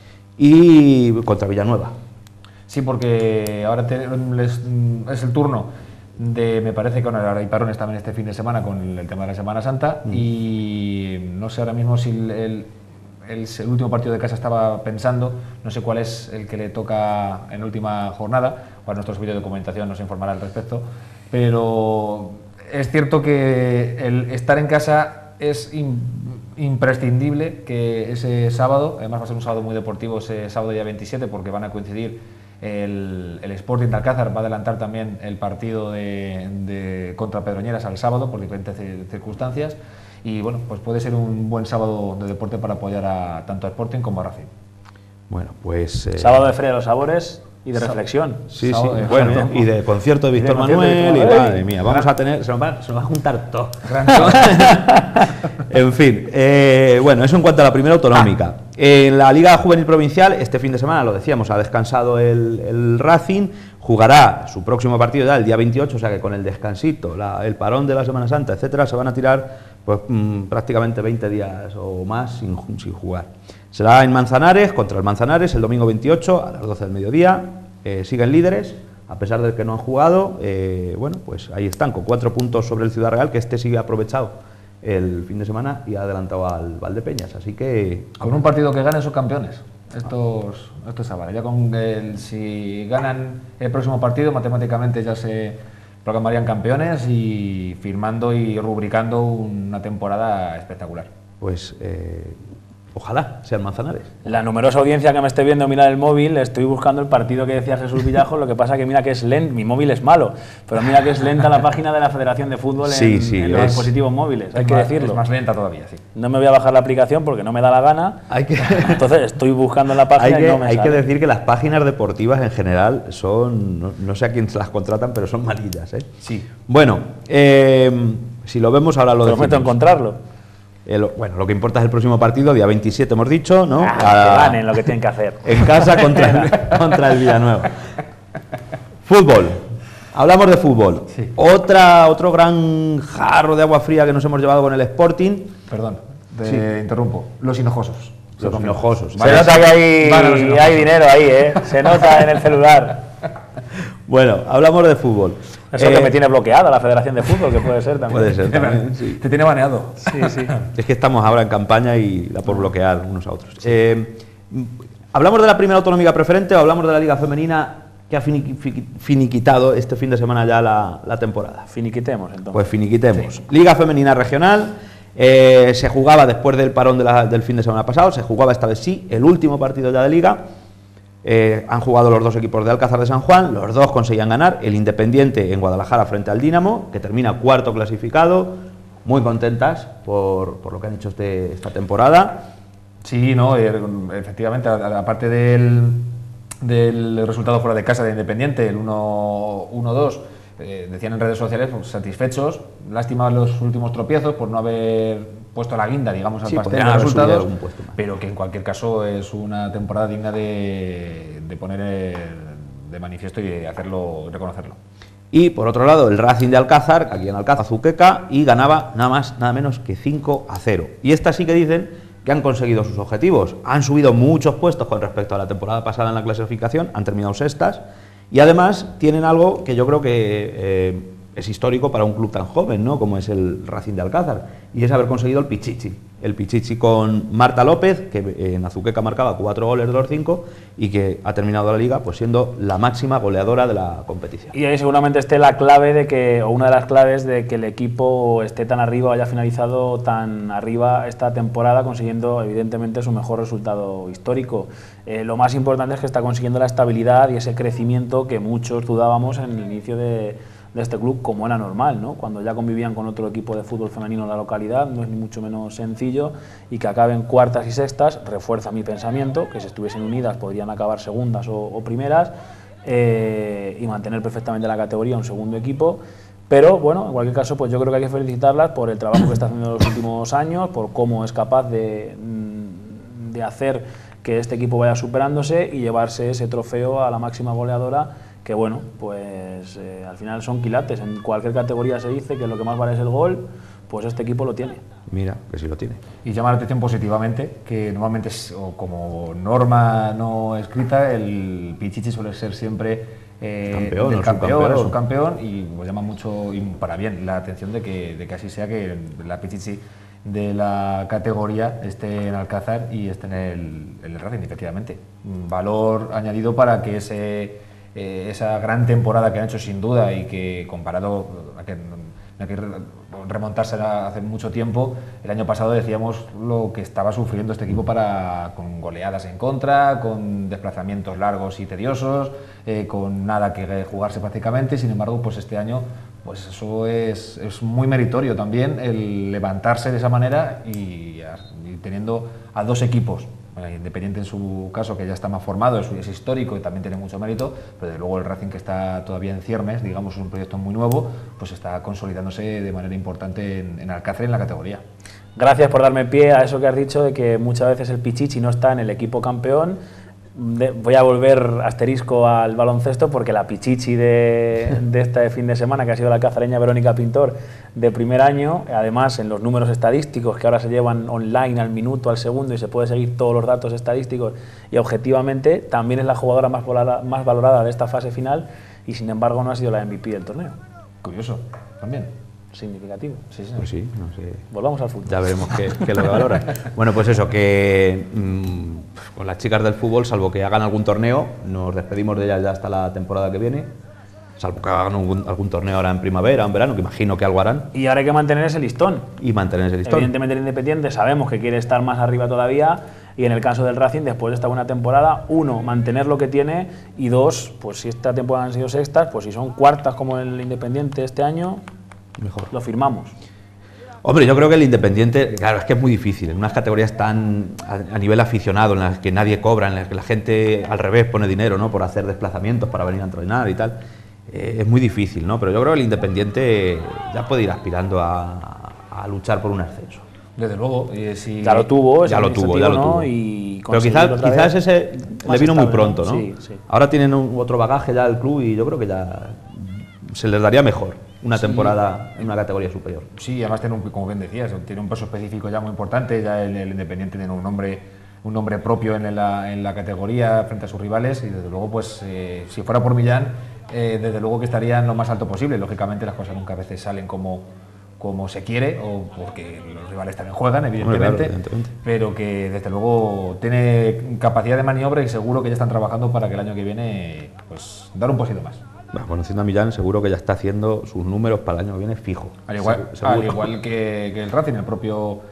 y contra Villanueva. Sí, porque ahora te, les, es el turno de, me parece que ahora hay parones también este fin de semana con el, el tema de la Semana Santa, mm. y no sé ahora mismo si el, el, el, el último partido de casa estaba pensando, no sé cuál es el que le toca en última jornada, o a nuestros vídeos de documentación nos informará al respecto, pero es cierto que el estar en casa es imprescindible, que ese sábado, además va a ser un sábado muy deportivo, ese sábado día veintisiete, porque van a coincidir el, el Sporting de Alcázar, va a adelantar también el partido de, de contra Pedroñeras al sábado por diferentes circunstancias, y bueno, pues puede ser un buen sábado de deporte para apoyar a tanto a Sporting como a Racing. Bueno, pues... Eh... Sábado de Feria de los Sabores, Y de reflexión. Sí, sí, Sábado, bueno, exacto. y de concierto de Víctor concierto de Manuel, Víctor y Manuel. madre mía, vamos a tener, se nos va, se nos va a juntar todo. Gran- En fin, eh, bueno, eso en cuanto a la primera autonómica. En la Liga Juvenil Provincial, este fin de semana, lo decíamos, ha descansado el, el Racing, jugará su próximo partido ya el día veintiocho, o sea que con el descansito, la- el parón de la Semana Santa, etcétera, se van a tirar pues mm, prácticamente veinte días o más sin, ju- sin jugar. Será en Manzanares, contra el Manzanares, el domingo veintiocho a las doce del mediodía. Eh, siguen líderes, a pesar de que no han jugado, eh, bueno, pues ahí están, con cuatro puntos sobre el Ciudad Real, que este sí ha aprovechado el fin de semana y ha adelantado al Valdepeñas, así que... Con un partido que gane son campeones. Estos, estos chavales. Ya con el, si ganan el próximo partido, matemáticamente ya se proclamarían campeones y firmando y rubricando una temporada espectacular. Pues eh, ojalá sean Manzanares. La numerosa audiencia que me esté viendo mirar el móvil, estoy buscando el partido que decía Jesús Villajos, lo que pasa que mira que es lento, mi móvil es malo, pero mira que es lenta la página de la Federación de Fútbol en, Sí, sí, en los es- dispositivos móviles, hay Es que más- decirlo. Es más lenta todavía, sí. No me voy a bajar la aplicación porque no me da la gana, Hay que... entonces estoy buscando en la página Hay que, y no me hay que sale. decir que las páginas deportivas en general son, no, no sé a quién se las contratan, pero son malillas, ¿eh? Sí. Bueno, eh, si lo vemos ahora lo Prometo decimos. encontrarlo. El- bueno, lo que importa es el próximo partido, día veintisiete hemos dicho, ¿no? Ah, A- que ganen lo que tienen que hacer. En casa contra el, contra el Villanueva. Fútbol. Hablamos de fútbol. Sí. Otra, otro gran jarro de agua fría que nos hemos llevado con el Sporting. Perdón, te Sí. interrumpo. Los hinojosos. Se Los confirma. hinojosos. Se Vale. nota que hay, Van a los enojosos. hay dinero ahí, ¿eh? Se nota en el celular. Bueno, hablamos de fútbol. Eso Eh, que me tiene bloqueada la Federación de Fútbol, que puede ser también. Puede ser también, sí. Te tiene baneado. Sí, sí. Es que estamos ahora en campaña y la por bloquear unos a otros. Eh, ¿Hablamos de la primera autonómica preferente o hablamos de la Liga Femenina que ha finiqui- fi- finiquitado este fin de semana ya la, la temporada? Finiquitemos, entonces. Pues finiquitemos. Liga Femenina Regional, eh, se jugaba después del parón de la- del fin de semana pasado, se jugaba esta vez sí, el último partido ya de Liga. Eh, han jugado los dos equipos de Alcázar de San Juan, los dos conseguían ganar, el Independiente en Guadalajara frente al Dinamo, que termina cuarto clasificado, muy contentas por, por lo que han hecho este- esta temporada. Sí, no, eh, efectivamente, a- a- aparte del, del resultado fuera de casa de Independiente, el uno dos, eh, decían en redes sociales pues, satisfechos, lástima los últimos tropiezos por no haber puesto la guinda, digamos, al Sí, pastel podrían de haber subido resultados, algún puesto más. pero que en cualquier caso es una temporada digna de, de poner eh, de manifiesto y de hacerlo, reconocerlo. Y por otro lado, el Racing de Alcázar, aquí en Alcázar, Azuqueca, y ganaba nada más, nada menos que cinco a cero. Y estas sí que dicen que han conseguido sus objetivos. Han subido muchos puestos con respecto a la temporada pasada en la clasificación, han terminado sextas, y además tienen algo que yo creo que eh, es histórico para un club tan joven, ¿no?, como es el Racing de Alcázar, y es haber conseguido el Pichichi. El Pichichi con Marta López, que eh, en Azuqueca marcaba cuatro goles de los cinco, y que ha terminado la liga pues siendo la máxima goleadora de la competición. Y ahí seguramente esté la clave de que, o una de las claves de que el equipo esté tan arriba o haya finalizado tan arriba esta temporada, consiguiendo evidentemente su mejor resultado histórico. Eh, lo más importante es que está consiguiendo la estabilidad y ese crecimiento que muchos dudábamos en el inicio de, de este club, como era normal, ¿no? Cuando ya convivían con otro equipo de fútbol femenino en la localidad, no es ni mucho menos sencillo, y que acaben cuartas y sextas refuerza mi pensamiento, que si estuviesen unidas podrían acabar segundas o, o primeras, eh, y mantener perfectamente la categoría un segundo equipo. Pero bueno, en cualquier caso, pues yo creo que hay que felicitarlas por el trabajo que está haciendo en los últimos años, por cómo es capaz de, de hacer que este equipo vaya superándose y llevarse ese trofeo a la máxima goleadora, que bueno, pues eh, al final son quilates. En cualquier categoría se dice que lo que más vale es el gol, pues este equipo lo tiene. Mira, que sí lo tiene. Y llama la atención positivamente que normalmente, es, o como norma no escrita, el Pichichi suele ser siempre eh, Campeón, del o campeón, subcampeón. o subcampeón, y pues llama mucho, y para bien, la atención de que, de que así sea, que la Pichichi de la categoría esté en Alcázar y esté en el, en el Racing, efectivamente. Un valor añadido para que ese, eh, esa gran temporada que han hecho sin duda, y que comparado a que hay que remontarse a hace mucho tiempo, el año pasado decíamos lo que estaba sufriendo este equipo para, con goleadas en contra, con desplazamientos largos y tediosos, eh, con nada que jugarse prácticamente. Sin embargo, pues este año pues eso es, es muy meritorio también, el levantarse de esa manera y, y teniendo a dos equipos eh, Independiente en su caso, que ya está más formado, es, es histórico y también tiene mucho mérito, pero desde luego el Racing, que está todavía en ciernes, digamos, es un proyecto muy nuevo, pues está consolidándose de manera importante en, en Alcácer, en la categoría. Gracias por darme pie a eso que has dicho, de que muchas veces el Pichichi no está en el equipo campeón. De, voy a volver asterisco al baloncesto, porque la Pichichi de, de este fin de semana, que ha sido la cazareña Verónica Pintor, de primer año, además en los números estadísticos que ahora se llevan online al minuto, al segundo, y se puede seguir todos los datos estadísticos, y objetivamente también es la jugadora más valorada, más valorada de esta fase final, y sin embargo no ha sido la M V P del torneo. Curioso, también. Significativo. Sí, sí. Pues sí, no sé. Volvamos al fútbol. Ya veremos qué, qué es lo que valora. Bueno, pues eso, que mmm, con las chicas del fútbol, salvo que hagan algún torneo, nos despedimos de ellas ya hasta la temporada que viene, salvo que hagan algún, algún torneo ahora en primavera o en verano, que imagino que algo harán. Y ahora hay que mantener ese listón. Y mantener ese listón. Evidentemente el Independiente sabemos que quiere estar más arriba todavía, y en el caso del Racing, después de esta buena temporada, uno, mantener lo que tiene, y dos, pues si esta temporada han sido sextas, pues si son cuartas como el Independiente este año, mejor, lo firmamos. Hombre, yo creo que el Independiente, claro, es que es muy difícil, en unas categorías tan a, a nivel aficionado, en las que nadie cobra, en las que la gente al revés pone dinero, ¿no?, por hacer desplazamientos para venir a entrenar y tal, eh, es muy difícil, ¿no? Pero yo creo que el Independiente ya puede ir aspirando a, a luchar por un ascenso. Desde luego, eh, si ya lo tuvo, ya lo tuvo, ya lo tuvo. ¿no? Y pero quizás, quizás ese le vino muy pronto, ¿no? Sí, sí. Ahora tienen un, otro bagaje ya del club, y yo creo que ya se les daría mejor una temporada sí, en una categoría superior. Sí, además tiene un, como bien decías, tiene un peso específico ya muy importante, ya el, el Independiente tiene un nombre, un nombre propio en la, en la categoría frente a sus rivales, y desde luego, pues eh, si fuera por Millán, eh, desde luego que estarían lo más alto posible. Lógicamente las cosas nunca a veces salen como, como se quiere, o porque los rivales también juegan, evidentemente, bueno, claro, evidentemente, pero que desde luego tiene capacidad de maniobra, y seguro que ya están trabajando para que el año que viene, pues, dar un poquito más. Bueno, conociendo a Millán, seguro que ya está haciendo sus números para el año que viene fijo. Al igual, al igual que, que el Racing, el propio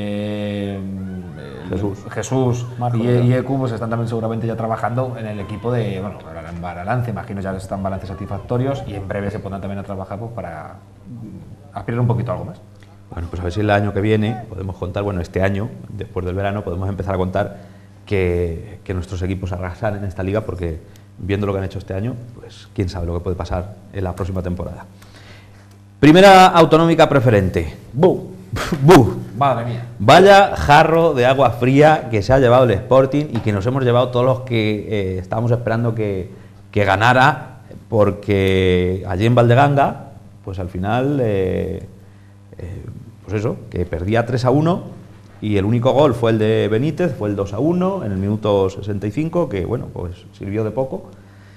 eh, Jesús, Jesús y, y Ecu, pues están también seguramente ya trabajando en el equipo de, bueno, en balance, imagino ya están balances satisfactorios, y en breve se pondrán también a trabajar, pues, para aspirar un poquito a algo más. Bueno, pues a ver si el año que viene podemos contar, bueno, este año, después del verano, podemos empezar a contar que, que nuestros equipos arrasan en esta liga, porque viendo lo que han hecho este año, pues quién sabe lo que puede pasar en la próxima temporada. Primera autonómica preferente. ¡Bu! ¡Bu! Madre mía. Vaya jarro de agua fría que se ha llevado el Sporting, y que nos hemos llevado todos los que eh, estábamos esperando que, que ganara, porque allí en Valdeganga, pues al final, eh, eh, pues eso, que perdía tres a uno, y el único gol fue el de Benítez, fue el dos a uno en el minuto sesenta y cinco, que bueno, pues sirvió de poco.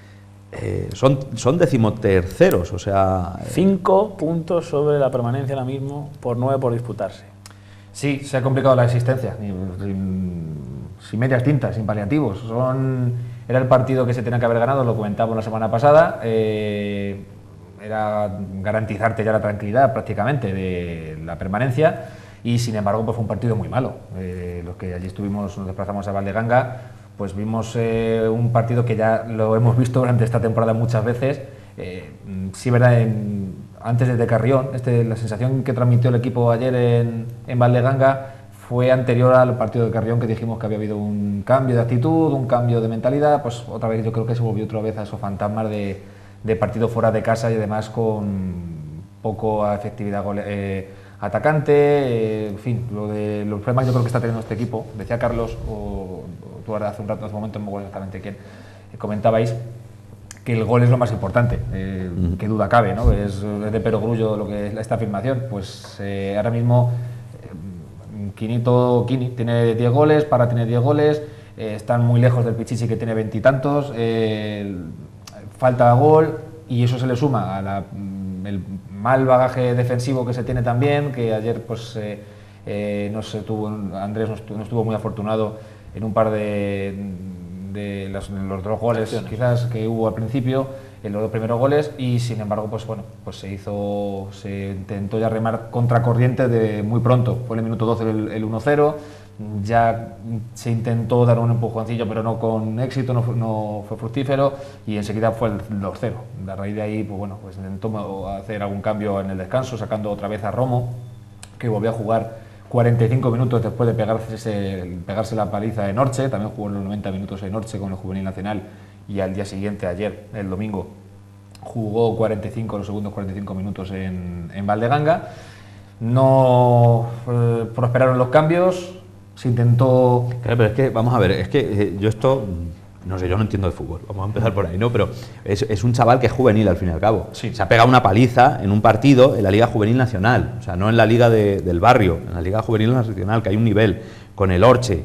Eh, son, son decimoterceros, o sea... Eh, Cinco puntos sobre la permanencia ahora mismo, por nueve por disputarse. Sí, se ha complicado la existencia, sin, sin medias tintas, sin paliativos. Son, era el partido que se tenía que haber ganado, lo comentábamos la semana pasada, eh, era garantizarte ya la tranquilidad prácticamente de la permanencia, y sin embargo pues fue un partido muy malo. Eh, los que allí estuvimos, nos desplazamos a Valdeganga, pues vimos eh, un partido que ya lo hemos visto durante esta temporada muchas veces. Eh, sí, verdad, en, antes de Carrión, este, la sensación que transmitió el equipo ayer en, en Valdeganga fue anterior al partido de Carrión, que dijimos que había habido un cambio de actitud, un cambio de mentalidad. Pues otra vez yo creo que se volvió otra vez a esos fantasmas de, de partido fuera de casa, y además con poco efectividad gole, eh, atacante, eh, en fin, lo de los problemas yo creo que está teniendo este equipo. Decía Carlos, o, o tú ahora hace un rato, hace un momento, no me acuerdo exactamente quién, eh, comentabais que el gol es lo más importante, eh, mm. qué duda cabe, ¿no? Es, es de perogrullo lo que es esta afirmación. Pues eh, ahora mismo eh, Quinito, Quini tiene diez goles, Parra tiene diez goles, eh, están muy lejos del Pichichi, que tiene veintitantos, eh, falta gol, y eso se le suma a la, el mal bagaje defensivo que se tiene también, que ayer pues eh, eh, no se tuvo, Andrés no estuvo, no estuvo muy afortunado en un par de, de los, los dos goles quizás que hubo al principio, en los dos primeros goles, y sin embargo pues bueno, pues se hizo, se intentó ya remar contracorriente de muy pronto. Fue en el minuto doce el, el uno cero, ya se intentó dar un empujoncillo, pero no con éxito, no fue, no fue fructífero, y enseguida fue el dos cero. A raíz de ahí pues bueno, pues intentó hacer algún cambio en el descanso, sacando otra vez a Romo, que volvió a jugar cuarenta y cinco minutos después de pegarse, pegarse la paliza en Orche, también jugó los noventa minutos en Orche con el Juvenil Nacional, y al día siguiente, ayer, el domingo, jugó cuarenta y cinco, los segundos cuarenta y cinco minutos en, en Valdeganga. No eh, prosperaron los cambios, se intentó... Claro, pero es que, vamos a ver, es que eh, yo esto, no sé, yo no entiendo de fútbol, vamos a empezar por ahí, ¿no? Pero es, es un chaval que es juvenil al fin y al cabo. Sí. Se ha pegado una paliza en un partido en la Liga Juvenil Nacional, o sea, no en la Liga de, del barrio, en la Liga Juvenil Nacional, que hay un nivel con el Orche.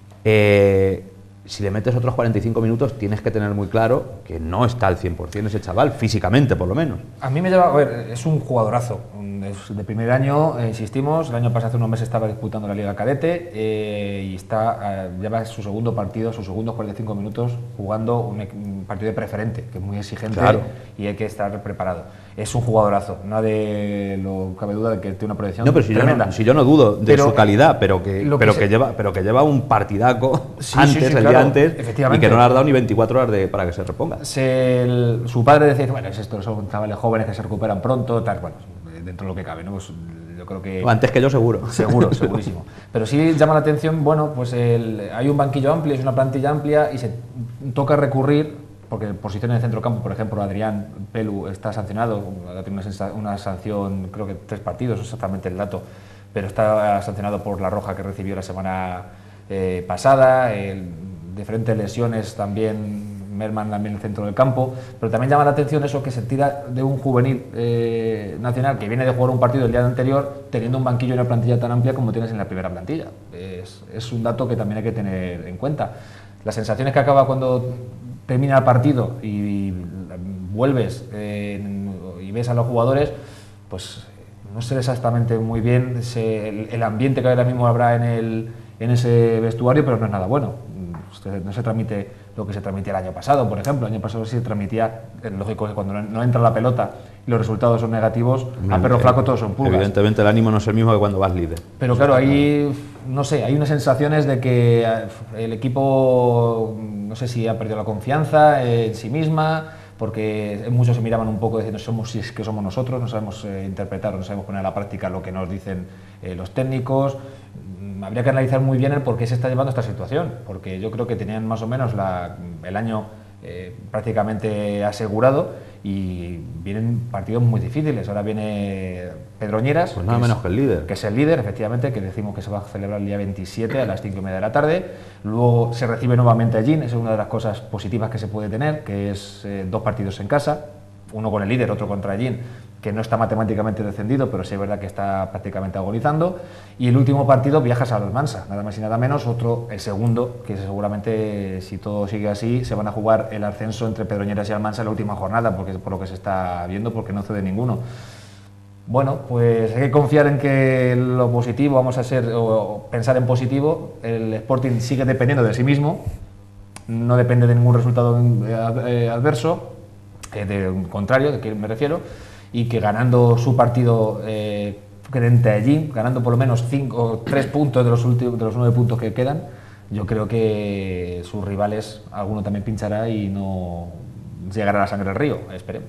Eh, si le metes otros cuarenta y cinco minutos, tienes que tener muy claro que no está al cien por cien ese chaval, físicamente por lo menos. A mí me lleva, a ver, es un jugadorazo, es de primer año, eh, insistimos, el año pasado, hace unos meses, estaba disputando la Liga Cadete eh, y está, eh, lleva su segundo partido, sus segundos cuarenta y cinco minutos jugando un, un partido de preferente, que es muy exigente, claro, y hay que estar preparado. Es un jugadorazo, nadie lo cabe duda de que tiene una proyección no, pero si tremenda. Yo no, si yo no dudo de pero, su calidad, pero que, que pero, se... que lleva, pero que lleva un partidaco sí, antes, sí, sí, el claro, día antes, y que no le has dado ni veinticuatro horas de, para que se reponga. Se, el, su padre decía, bueno, es esto, son chavales jóvenes que se recuperan pronto, tal, bueno, dentro de lo que cabe, ¿no? Pues yo creo que... O antes que yo, seguro. Seguro, segurísimo. Pero sí llama la atención, bueno, pues el, hay un banquillo amplio, es una plantilla amplia y se toca recurrir, porque posición en el centro campo, por ejemplo, Adrián Pelu está sancionado, ha tenido una, una sanción, creo que tres partidos, exactamente el dato, pero está sancionado por la roja que recibió la semana eh, pasada, el, diferentes lesiones también merman también el centro del campo, pero también llama la atención eso que se tira de un juvenil eh, nacional que viene de jugar un partido el día anterior teniendo un banquillo y una plantilla tan amplia como tienes en la primera plantilla. Es, es un dato que también hay que tener en cuenta. Las sensaciones que acaba cuando termina el partido y, y vuelves eh, y ves a los jugadores, pues no sé exactamente muy bien se, el, el ambiente que ahora mismo habrá en, el, en ese vestuario, pero no es nada bueno. No se transmite lo que se transmitía el año pasado, por ejemplo. El año pasado sí se transmitía, es lógico que cuando no entra la pelota y los resultados son negativos, a perro flaco todos son pulgas. Evidentemente el ánimo no es el mismo que cuando vas líder. Pero claro, ahí, no sé, hay unas sensaciones de que el equipo, no sé si ha perdido la confianza en sí misma, porque muchos se miraban un poco diciendo somos, si es que somos nosotros, no sabemos eh, interpretar, no sabemos poner a la práctica lo que nos dicen eh, los técnicos. Habría que analizar muy bien el por qué se está llevando esta situación, porque yo creo que tenían más o menos la, el año eh, prácticamente asegurado y vienen partidos muy difíciles. Ahora viene Pedroñeras, pues nada menos que el líder. Que es el líder, efectivamente, que decimos que se va a celebrar el día veintisiete a las cinco y media de la tarde. Luego se recibe nuevamente allí, esa es una de las cosas positivas que se puede tener, que es eh, dos partidos en casa, uno con el líder, otro contra Allín, que no está matemáticamente descendido, pero sí es verdad que está prácticamente agonizando. Y el último partido viajas a Almansa, nada más y nada menos, otro, el segundo, que seguramente, si todo sigue así, se van a jugar el ascenso entre Pedroñeras y Almansa en la última jornada, porque por lo que se está viendo, porque no cede ninguno. Bueno, pues hay que confiar en que lo positivo, vamos a ser, o pensar en positivo. El Sporting sigue dependiendo de sí mismo, no depende de ningún resultado eh, adverso, eh, de contrario, de que me refiero, y que ganando su partido eh, frente allí, ganando por lo menos cinco, tres puntos de los últimos, de los nueve puntos que quedan, yo creo que sus rivales, alguno también pinchará y no llegará a la sangre del río, esperemos.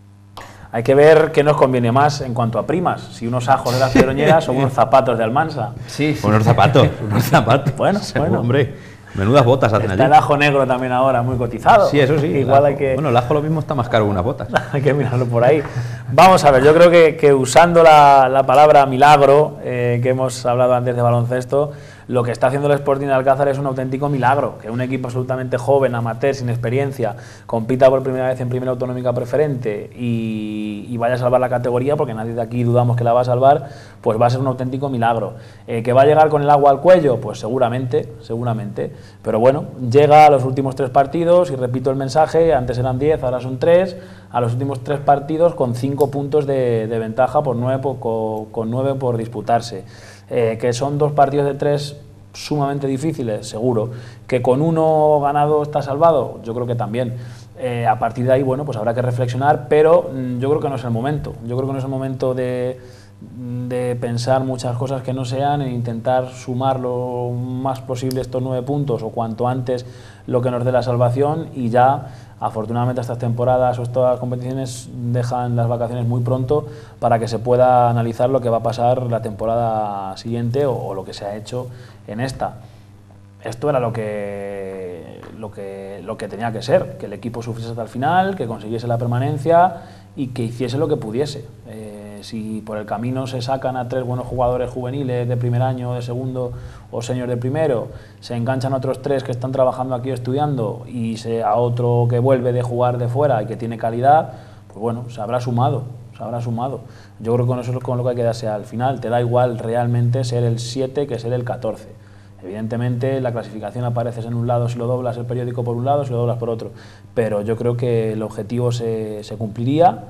Hay que ver qué nos conviene más en cuanto a primas, si unos ajos de las Pedroñeras o unos zapatos de Almansa. Sí, sí. Unos zapatos, unos zapatos. Bueno, bueno. Hombre, menudas botas hacen Está allí. el ajo negro también ahora, muy cotizado. Sí, eso sí. Igual hay que... Bueno, el ajo lo mismo está más caro que unas botas. Hay que mirarlo por ahí. Vamos a ver, yo creo que, que usando la, la palabra milagro, eh, que hemos hablado antes de baloncesto, lo que está haciendo el Sporting de Alcázar es un auténtico milagro, que un equipo absolutamente joven, amateur, sin experiencia, compita por primera vez en primera autonómica preferente y, y vaya a salvar la categoría, porque nadie de aquí dudamos que la va a salvar, pues va a ser un auténtico milagro. Eh, ¿Que va a llegar con el agua al cuello? Pues seguramente, seguramente, pero bueno, llega a los últimos tres partidos, y repito el mensaje, antes eran diez, ahora son tres, a los últimos tres partidos con cinco puntos de, de ventaja por nueve por, con, con nueve por disputarse. Eh, que son dos partidos de tres sumamente difíciles, seguro. Que con uno ganado está salvado, yo creo que también. Eh, a partir de ahí, bueno, pues habrá que reflexionar, pero mmm, yo creo que no es el momento. Yo creo que no es el momento de, de pensar muchas cosas que no sean e intentar sumar lo más posible estos nueve puntos o cuanto antes lo que nos dé la salvación y ya Afortunadamente estas temporadas o estas competiciones dejan las vacaciones muy pronto para que se pueda analizar lo que va a pasar la temporada siguiente o, o lo que se ha hecho en esta. Esto era lo que, lo, que, lo que tenía que ser, que el equipo sufriese hasta el final, que consiguiese la permanencia y que hiciese lo que pudiese. Eh, si por el camino se sacan a tres buenos jugadores juveniles de primer año, de segundo o senior de primero, se enganchan otros tres que están trabajando aquí estudiando y se, a otro que vuelve de jugar de fuera y que tiene calidad, pues bueno, se habrá sumado, se habrá sumado. Yo creo que con eso es con lo que hay que darse al final. Te da igual realmente ser el siete que ser el catorce. Evidentemente la clasificación apareces en un lado si lo doblas el periódico por un lado, si lo doblas por otro, pero yo creo que el objetivo se, se cumpliría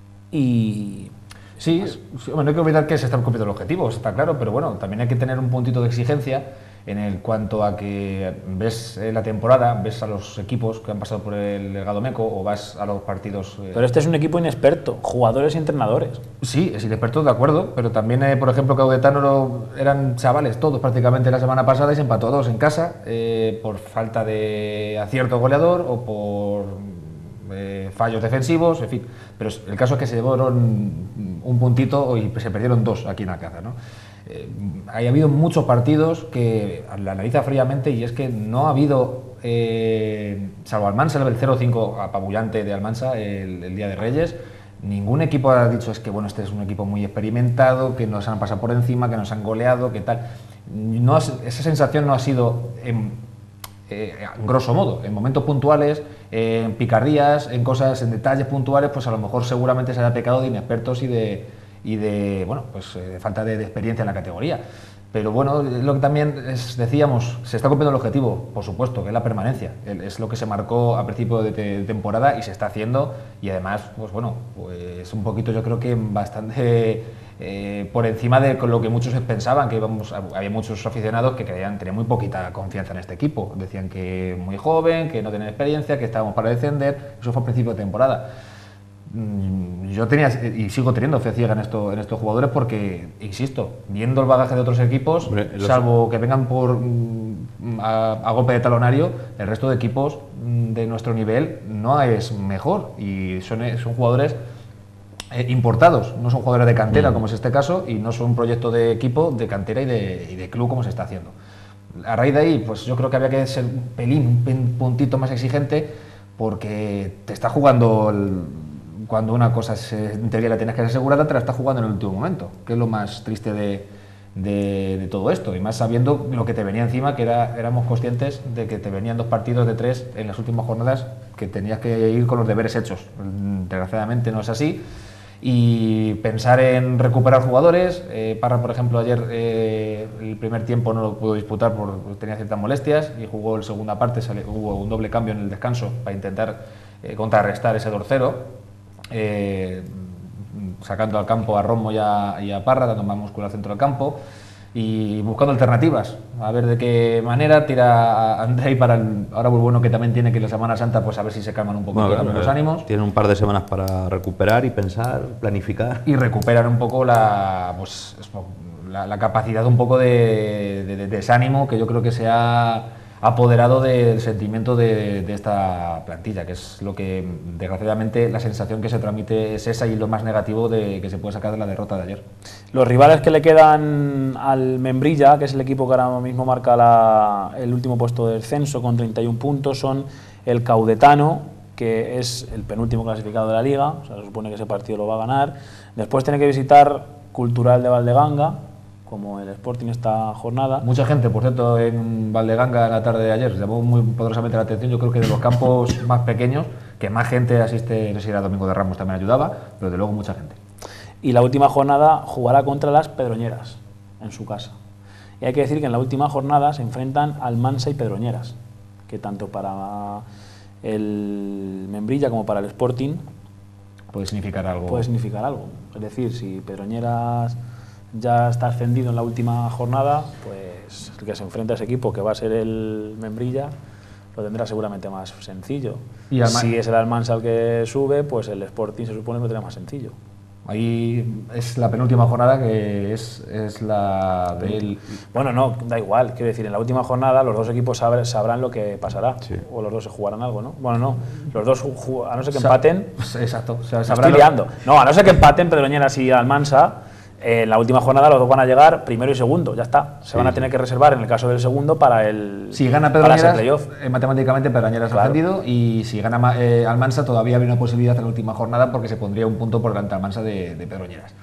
y... Sí, bueno, no hay que olvidar que se están cumpliendo los objetivos, está claro, pero bueno, también hay que tener un puntito de exigencia en el cuanto a que ves la temporada, ves a los equipos que han pasado por el Delgado Meco o vas a los partidos... Eh... Pero este es un equipo inexperto, jugadores y entrenadores. Sí, es inexperto, de acuerdo, pero también, eh, por ejemplo, Caudetano eran chavales todos prácticamente la semana pasada y se empató a dos en casa eh, por falta de acierto goleador o por eh, fallos defensivos, en fin. Pero el caso es que se llevaron un puntito y se perdieron dos aquí en Alcázar, ¿no? Eh, ha habido muchos partidos que la analiza fríamente y es que no ha habido, eh, salvo Almansa, el cero cinco apabullante de Almansa el, el día de Reyes, ningún equipo ha dicho es que bueno, este es un equipo muy experimentado, que nos han pasado por encima, que nos han goleado, que tal. No, esa sensación no ha sido en, eh, en grosso modo, en momentos puntuales, eh, en picardías, en cosas, en detalles puntuales, pues a lo mejor seguramente se haya pecado de inexpertos y de y de, bueno, pues, de falta de, de experiencia en la categoría. Pero bueno, lo que también es, decíamos, se está cumpliendo el objetivo, por supuesto, que es la permanencia. Es lo que se marcó a principio de, de temporada y se está haciendo y además, pues bueno, pues un poquito yo creo que bastante eh, por encima de lo que muchos pensaban, que íbamos, había muchos aficionados que creían, tenían muy poquita confianza en este equipo. Decían que muy joven, que no tenían experiencia, que estábamos para descender. Eso fue a principio de temporada. Yo tenía y sigo teniendo fe ciega en, esto, en estos jugadores porque, insisto, viendo el bagaje de otros equipos, Hombre, los... salvo que vengan por a, a golpe de talonario, el resto de equipos de nuestro nivel no es mejor y son, son jugadores eh, importados, no son jugadores de cantera mm. como es este caso y no son un proyecto de equipo de cantera y de, y de club como se está haciendo. A raíz de ahí, pues yo creo que había que ser un pelín, un puntito más exigente porque te está jugando el, cuando una cosa se, en teoría la tienes que ser asegurada, te la estás jugando en el último momento, que es lo más triste de, de, de todo esto, y más sabiendo lo que te venía encima, que era, éramos conscientes de que te venían dos partidos de tres en las últimas jornadas, que tenías que ir con los deberes hechos. Desgraciadamente no es así, y pensar en recuperar jugadores. eh, Parra, por ejemplo, ayer eh, el primer tiempo no lo pudo disputar porque tenía ciertas molestias, y jugó la segunda parte, sale, hubo un doble cambio en el descanso para intentar eh, contrarrestar ese dos cero. Eh, sacando al campo a Romo y a, y a Parra, dando más músculo al centro del campo y buscando alternativas, a ver de qué manera tira a Andrei para el, ahora muy bueno que también tiene que la Semana Santa, pues a ver si se calman un poco bueno, claro, los ánimos. Tiene un par de semanas para recuperar y pensar, planificar. Y recuperar un poco la, pues, la, la capacidad un poco de, de, de desánimo que yo creo que se ha apoderado del sentimiento de, de esta plantilla, que es lo que, desgraciadamente, la sensación que se transmite es esa y lo más negativo de que se puede sacar de la derrota de ayer. Los rivales que le quedan al Membrilla, que es el equipo que ahora mismo marca la, el último puesto de descenso con treinta y un puntos, son el Caudetano, que es el penúltimo clasificado de la Liga, o sea, se supone que ese partido lo va a ganar. Después tiene que visitar Cultural de Valdeganga, como el Sporting esta jornada. Mucha gente, por cierto, en Valdeganga la tarde de ayer llamó muy poderosamente la atención. Yo creo que de los campos más pequeños, que más gente asiste, no sé si era Domingo de Ramos también ayudaba, pero de luego mucha gente. Y la última jornada jugará contra las Pedroñeras, en su casa. Y hay que decir que en la última jornada se enfrentan Almansa y Pedroñeras, que tanto para el Membrilla como para el Sporting puede significar algo. Puede significar algo. Es decir, si Pedroñeras ya está ascendido en la última jornada, pues el que se enfrenta a ese equipo, que va a ser el Membrilla, lo tendrá seguramente más sencillo. Y si es el Almansa el que sube, pues el Sporting se supone que lo tendrá más sencillo. Ahí es la penúltima jornada, que es, es la del... Bueno, no, da igual. Quiero decir, en la última jornada los dos equipos sabrán, sabrán lo que pasará. Sí. O los dos se jugarán algo, ¿no? Bueno, no. Los dos, a no ser que empaten... Exacto. O sea, estoy liando. No, a no ser que empaten Pedroñeras y Almansa, eh, en la última jornada los dos van a llegar primero y segundo. Ya está. Se sí, van a tener sí. que reservar, en el caso del segundo, para el Si gana Pedroñeras, eh, matemáticamente Pedroñeras claro. ha ascendido, y si gana eh, Almansa todavía habría una posibilidad en la última jornada, porque se pondría un punto por delante de Almansa de, de Pedroñeras.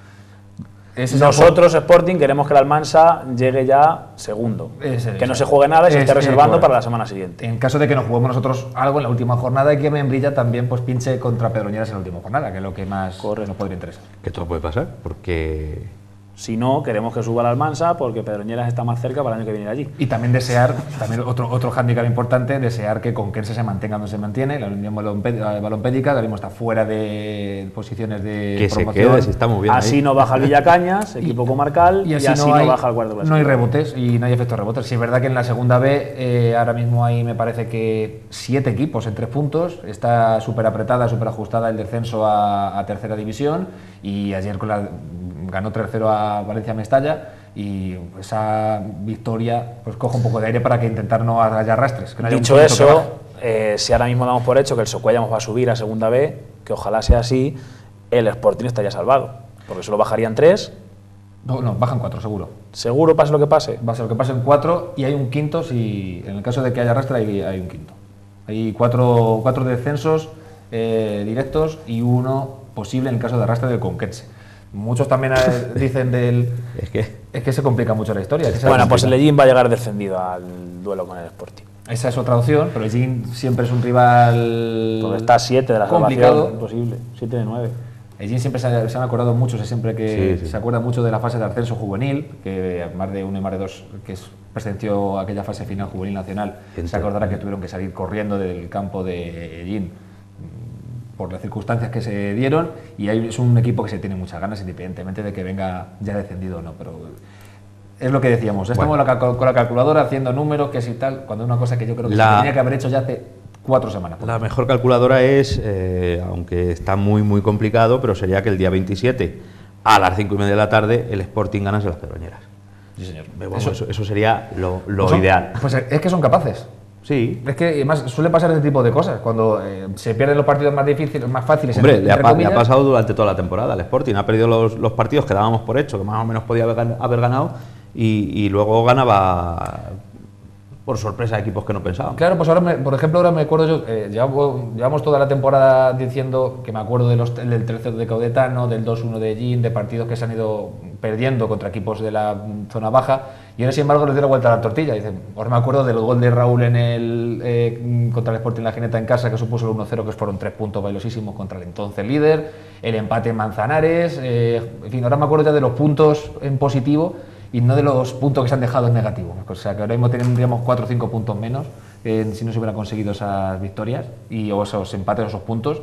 Nosotros, Sporting, queremos que el Almansa llegue ya segundo. Ese, que no se juegue nada y se esté reservando correcto. para la semana siguiente. En caso de que nos juguemos nosotros algo en la última jornada, y que Membrilla también pues pinche contra Pedroñeras en la última jornada, que es lo que más Corre. nos podría interesar. Que todo puede pasar, porque... Si no, queremos que suba la Almansa, porque Pedroñeras está más cerca para el año que viene allí. Y también desear, también otro, otro hándicap importante, desear que Conquense se mantenga donde se mantiene. La Unión Balompédica, que ahora mismo está fuera de posiciones de que promoción. Se quede, si está muy bien así ahí. no baja el Villacañas, equipo comarcal, y así, y así no, hay, no baja el cuarto clase. No hay rebotes y no hay efectos rebotes. Si es verdad que en la segunda B, eh, ahora mismo hay, me parece que siete equipos en tres puntos. Está súper apretada, súper ajustada el descenso a, a tercera división. Y ayer con la... ganó tres cero a Valencia Mestalla, y esa victoria pues coge un poco de aire para que intentar no haya arrastres. Que no haya Dicho eso, eh, si ahora mismo damos por hecho que el Socuellamos va a subir a segunda B, que ojalá sea así, el Sporting estaría salvado, porque solo bajarían tres. No, no, bajan cuatro, seguro. ¿Seguro, pase lo que pase? Va a ser lo que pase en cuatro, y hay un quinto, si en el caso de que haya arrastre hay, hay un quinto. Hay cuatro, cuatro descensos eh, directos y uno posible en el caso de arrastre del Conquense. Muchos también dicen del... es, que... es que se complica mucho la historia. Que bueno, pues el Ellín va a llegar descendido al duelo con el Sporting. Esa es otra opción, pero el Ellín siempre es un rival... Porque está a siete de la complicado. Imposible, siete de nueve. El Ellín siempre se, ha, se han acordado mucho, siempre que sí, sí. se acuerda mucho de la fase de ascenso juvenil, que más de uno y más de dos, que es, presenció aquella fase final juvenil nacional, Gente. se acordará que tuvieron que salir corriendo del campo de Ellín por las circunstancias que se dieron, y hay, es un equipo que se tiene muchas ganas, independientemente de que venga ya descendido o no, pero es lo que decíamos, estamos bueno. la, con la calculadora haciendo números, que si tal, cuando es una cosa que yo creo que la, se tenía que haber hecho ya hace cuatro semanas. La mejor calculadora es, eh, aunque está muy muy complicado, pero sería que el día veintisiete a las cinco y media de la tarde el Sporting ganase las Pedroñeras. Sí, señor. Bueno, eso, eso, eso sería lo, lo pues son, ideal. Pues es que son capaces. Sí. Es que además suele pasar ese tipo de cosas, cuando eh, se pierden los partidos más difíciles, más fáciles. Hombre, entre, le, ha, entre le ha pasado durante toda la temporada al Sporting, ha perdido los, los partidos que dábamos por hecho, que más o menos podía haber, haber ganado, y, y luego ganaba por sorpresa a equipos que no pensábamos. Claro, pues ahora, me, por ejemplo, ahora me acuerdo yo, eh, llevamos, llevamos toda la temporada diciendo que me acuerdo de los, del tercero de Caudetano, del dos uno de Ellín, de partidos que se han ido perdiendo contra equipos de la zona baja, y ahora sin embargo les dio la vuelta a la tortilla. Dicen, ahora me acuerdo del gol de Raúl en el, eh, contra el Sporting La Gineta en casa, que supuso el uno cero, que fueron tres puntos bailosísimos contra el entonces líder, el empate en Manzanares, eh, en fin, ahora me acuerdo ya de los puntos en positivo y no de los puntos que se han dejado en negativo. O sea, que ahora mismo tendríamos cuatro o cinco puntos menos eh, si no se hubieran conseguido esas victorias y o esos empates o esos puntos,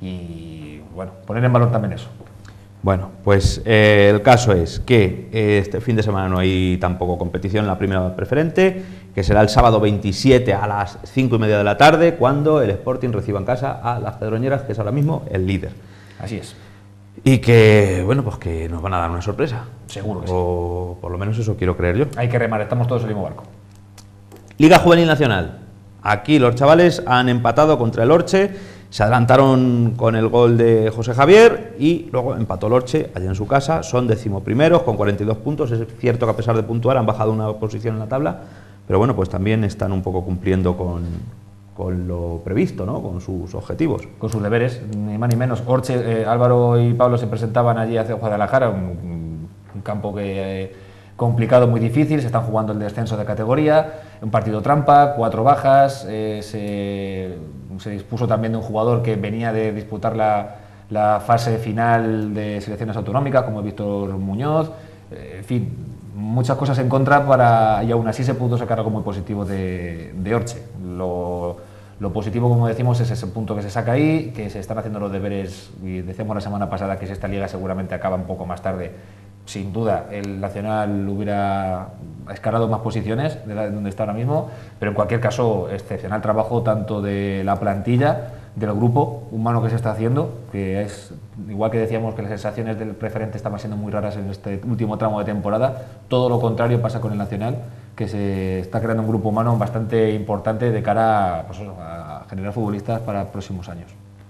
y bueno, poner en valor también eso. Bueno, pues eh, el caso es que eh, este fin de semana no hay tampoco competición en la primera preferente, que será el sábado veintisiete a las cinco y media de la tarde, cuando el Sporting reciba en casa a las Pedroñeras, que es ahora mismo el líder. Así es. Y que, bueno, pues que nos van a dar una sorpresa. Seguro que o sí. Por lo menos eso quiero creer yo. Hay que remar, estamos todos en el mismo barco. Liga Juvenil Nacional. Aquí los chavales han empatado contra el Orche, se adelantaron con el gol de José Javier y luego empató el Orche allá en su casa. Son decimoprimeros con cuarenta y dos puntos. Es cierto que a pesar de puntuar han bajado una posición en la tabla, pero bueno, pues también están un poco cumpliendo con, con lo previsto, ¿no? Con sus objetivos. Con sus deberes, ni más ni menos. Orche, eh, Álvaro y Pablo se presentaban allí hacia Guadalajara, un, un campo que... Eh, complicado, muy difícil, se están jugando el descenso de categoría, un partido trampa, cuatro bajas, eh, se, se dispuso también de un jugador que venía de disputar la, la fase final de selecciones autonómicas, como Víctor Muñoz, eh, en fin, muchas cosas en contra, para, y aún así se pudo sacar algo muy positivo de, de Orche. Lo, lo positivo, como decimos, es ese punto que se saca ahí, que se están haciendo los deberes, y decíamos la semana pasada que si esta liga seguramente acaba un poco más tarde. Sin duda, el Nacional hubiera escalado más posiciones de, la, de donde está ahora mismo, pero en cualquier caso, excepcional trabajo tanto de la plantilla del grupo humano que se está haciendo, que es, igual que decíamos que las sensaciones del preferente estaban siendo muy raras en este último tramo de temporada, todo lo contrario pasa con el Nacional, que se está creando un grupo humano bastante importante de cara a, pues, a generar futbolistas para próximos años.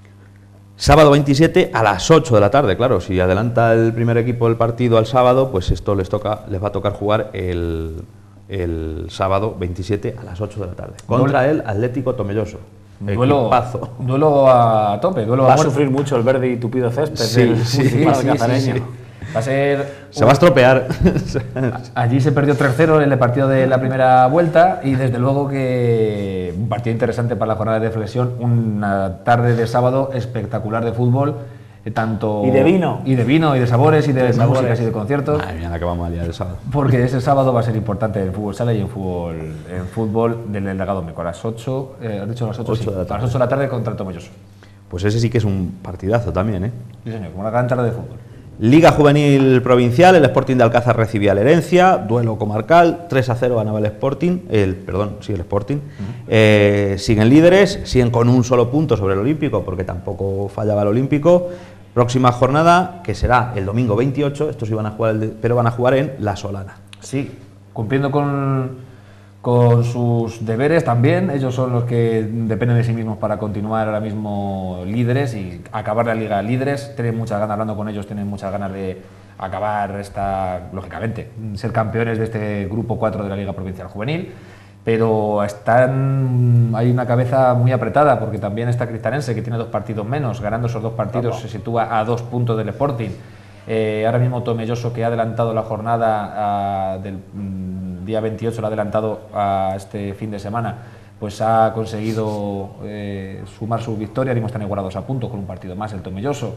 Sábado veintisiete a las ocho de la tarde, claro, si adelanta el primer equipo el partido al sábado, pues esto les toca, les va a tocar jugar el, el sábado veintisiete a las ocho de la tarde, contra Duelo. el Atlético Tomelloso. Duelo, duelo a tope, duelo va a, a sufrir mucho el verde y tupido césped sí, del sí, sí, cazareño. sí, sí. Va a ser se un... va a estropear. Allí se perdió tres cero en el partido de la primera vuelta y desde luego que un partido interesante para la jornada de flexión, una tarde de sábado espectacular de fútbol. Tanto y de vino y de vino y de sabores y de, de músicas y de conciertos. Madre mía, la que vamos a liar el sábado. Porque ese sábado va a ser importante en fútbol sala y en fútbol en fútbol del Legado Meco a las ocho, eh, has dicho a las ocho, sí, de la a las ocho de la tarde contra el Tomelloso. Pues ese sí que es un partidazo también, ¿eh? Sí, señor, como una gran tarde de fútbol. Liga Juvenil Provincial, el Sporting de Alcázar recibía la Herencia, duelo comarcal, tres a cero ganaba el Sporting, el, perdón, sí, el Sporting. Uh-huh. eh, siguen líderes, siguen con un solo punto sobre el Olímpico, porque tampoco fallaba el Olímpico. Próxima jornada, que será el domingo veintiocho, estos iban a jugar, el de, pero van a jugar en La Solana. Sí, cumpliendo con, con sus deberes también, ellos son los que dependen de sí mismos para continuar ahora mismo líderes y acabar la liga líderes. Tienen muchas ganas, hablando con ellos, tienen muchas ganas de acabar esta, lógicamente, ser campeones de este grupo cuatro de la Liga Provincial Juvenil. Pero están, hay una cabeza muy apretada porque también está Cristanense, que tiene dos partidos menos, ganando esos dos partidos se sitúa a dos puntos del Sporting. Eh, ahora mismo Tomelloso, que ha adelantado la jornada a, del mm, día veintiocho, lo ha adelantado a este fin de semana, pues ha conseguido eh, sumar su victoria. Ahora mismo están igualados a puntos con un partido más el Tomelloso.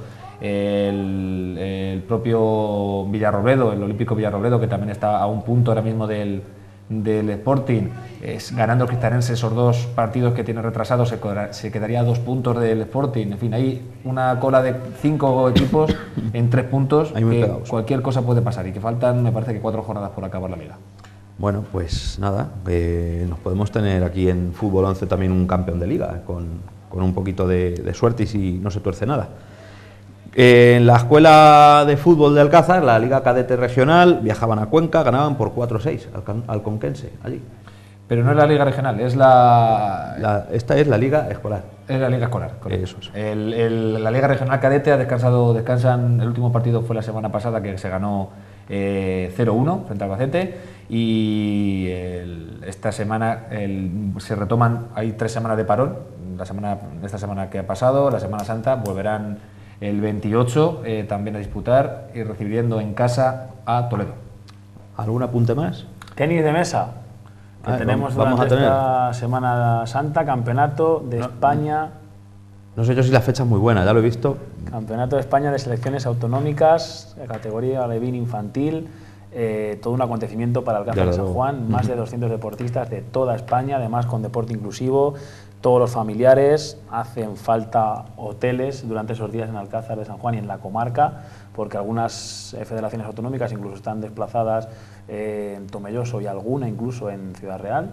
El, el propio Villarrobledo, el Olímpico Villarrobledo, que también está a un punto ahora mismo del del Sporting, es, ganando el Cristanense esos dos partidos que tiene retrasados, se, se quedaría a dos puntos del Sporting. En fin, hay una cola de cinco equipos en tres puntos, que cualquier cosa puede pasar y que faltan, me parece que cuatro jornadas por acabar la liga. Bueno, pues nada, eh, nos podemos tener aquí en Fútbol once también un campeón de liga, con, con un poquito de, de suerte y si no se tuerce nada. En la escuela de fútbol de Alcázar, la Liga Cadete Regional, viajaban a Cuenca, ganaban por cuatro a seis al, al Conquense, allí. Pero no es la Liga Regional, es la... la... Esta es la Liga Escolar. Es la Liga Escolar, correcto. Eso es. El, el, la Liga Regional Cadete ha descansado, descansan, el último partido fue la semana pasada, que se ganó eh, cero uno frente al Albacete, y el, esta semana el, se retoman, hay tres semanas de parón, la semana, esta semana que ha pasado, la Semana Santa, volverán el veintiocho eh, también a disputar y recibiendo en casa a Toledo. ¿Algún apunte más? Tenis de mesa, que ah, tenemos vamos durante a tener. esta Semana Santa, Campeonato de no, España. No sé yo si la fecha es muy buena, ya lo he visto. Campeonato de España de Selecciones Autonómicas, categoría alevín infantil, eh, todo un acontecimiento para Alcázar de San Juan, uh-huh. Más de doscientos deportistas de toda España, además con deporte inclusivo. Todos los familiares, hacen falta hoteles durante esos días en Alcázar de San Juan y en la comarca, porque algunas federaciones autonómicas incluso están desplazadas eh, en Tomelloso y alguna incluso en Ciudad Real,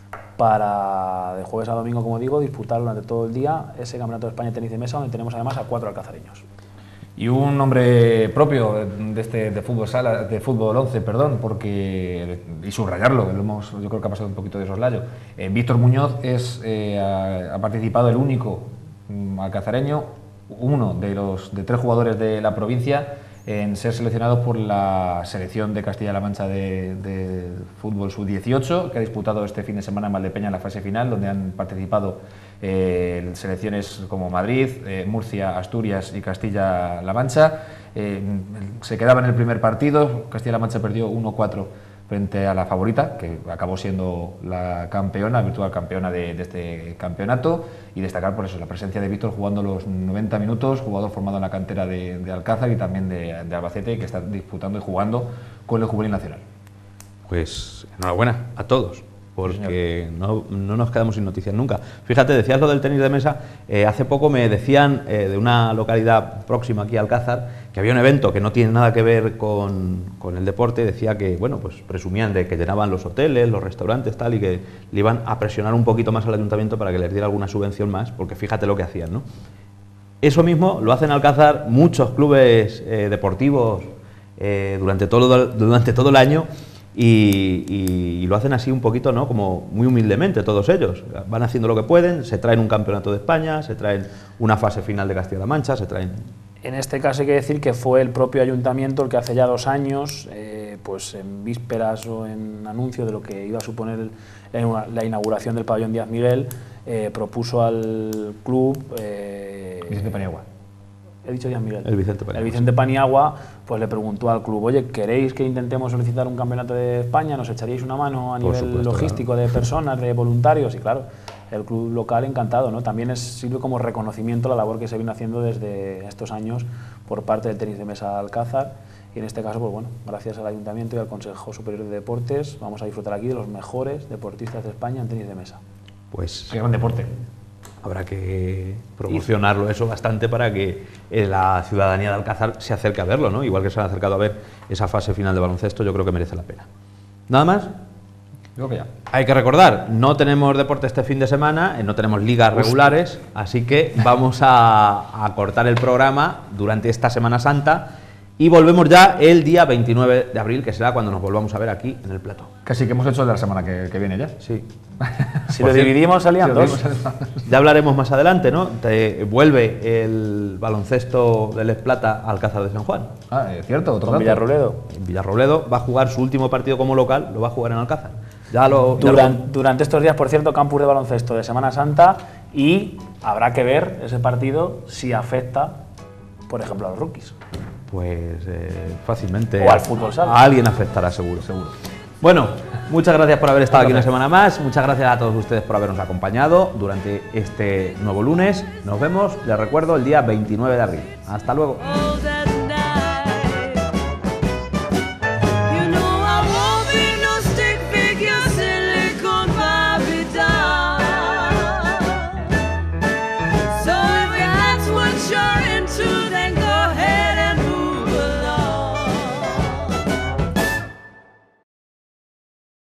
para de jueves a domingo, como digo, disputar durante todo el día ese Campeonato de España de Tenis de Mesa, donde tenemos además a cuatro alcazareños. Y un nombre propio de este de fútbol sala, de fútbol once, perdón, porque y subrayarlo, lo hemos, yo creo que ha pasado un poquito de soslayo. Eh, Víctor Muñoz es eh, ha, ha participado el único um, alcazareño, uno de los de tres jugadores de la provincia en ser seleccionados por la selección de Castilla-La Mancha de, de fútbol sub dieciocho, que ha disputado este fin de semana en Valdepeña en la fase final, donde han participado eh, selecciones como Madrid, eh, Murcia, Asturias y Castilla-La Mancha. Eh, se quedaba en el primer partido, Castilla-La Mancha perdió uno cuatro frente a la favorita, que acabó siendo la campeona, virtual campeona de, de este campeonato, y destacar por eso la presencia de Víctor jugando los noventa minutos, jugador formado en la cantera de, de Alcázar y también de, de Albacete, que está disputando y jugando con el Juvenil Nacional. Pues enhorabuena a todos, porque no, no nos quedamos sin noticias nunca. Fíjate, decías lo del tenis de mesa, eh, hace poco me decían eh, de una localidad próxima aquí a Alcázar que había un evento que no tiene nada que ver con, con el deporte, decía que, bueno, pues presumían de que llenaban los hoteles, los restaurantes, tal, y que le iban a presionar un poquito más al ayuntamiento para que les diera alguna subvención más, porque fíjate lo que hacían, ¿no? Eso mismo lo hacen Alcázar muchos clubes eh, deportivos eh, durante, todo, durante todo el año, y, y, y lo hacen así un poquito, ¿no? Como muy humildemente todos ellos. Van haciendo lo que pueden, se traen un campeonato de España, se traen una fase final de Castilla-La Mancha, se traen... En este caso hay que decir que fue el propio ayuntamiento el que hace ya dos años, eh, pues en vísperas o en anuncio de lo que iba a suponer el, la inauguración del pabellón Díaz Miguel, eh, propuso al club... Eh, Vicente Paniagua. He dicho Díaz Miguel. El Vicente Paniagua. El Vicente Paniagua, pues le preguntó al club, oye, ¿queréis que intentemos solicitar un campeonato de España? ¿Nos echaríais una mano a Por nivel supuesto, logístico, claro. de personas, de voluntarios? Y claro, el club local encantado, ¿no? También es, sirve como reconocimiento la labor que se viene haciendo desde estos años por parte del tenis de mesa Alcázar, y en este caso, pues bueno, gracias al Ayuntamiento y al Consejo Superior de Deportes, vamos a disfrutar aquí de los mejores deportistas de España en tenis de mesa. Pues Qué gran deporte. habrá que promocionarlo eso bastante para que eh, la ciudadanía de Alcázar se acerque a verlo, ¿no? Igual que se han acercado a ver esa fase final de baloncesto, yo creo que merece la pena. ¿Nada más? Creo que ya. Hay que recordar, no tenemos deporte este fin de semana, eh, no tenemos ligas regulares, así que vamos a, a cortar el programa durante esta Semana Santa y volvemos ya el día veintinueve de abril, que será cuando nos volvamos a ver aquí en el plató. Casi que hemos hecho el de la semana que, que viene ya. Sí. Si Por lo cierto, dividimos salían Si lo dos. dividimos Ya hablaremos más adelante, ¿no? Te vuelve el baloncesto del Les Plata a Alcázar de San Juan. Ah, es cierto, otro Con dato. Villarrobledo. En Villarrobledo va a jugar su último partido como local, lo va a jugar en Alcázar. Ya lo, ya Duran- lo- durante estos días, por cierto, campus de baloncesto de Semana Santa, y habrá que ver ese partido si afecta, por ejemplo, a los rookies. Pues eh, fácilmente O al fútbol sala. a alguien afectará seguro. Seguro. Bueno, muchas gracias por haber estado aquí una semana más. Muchas gracias a todos ustedes por habernos acompañado durante este nuevo lunes. Nos vemos, les recuerdo, el día veintinueve de abril. Hasta luego.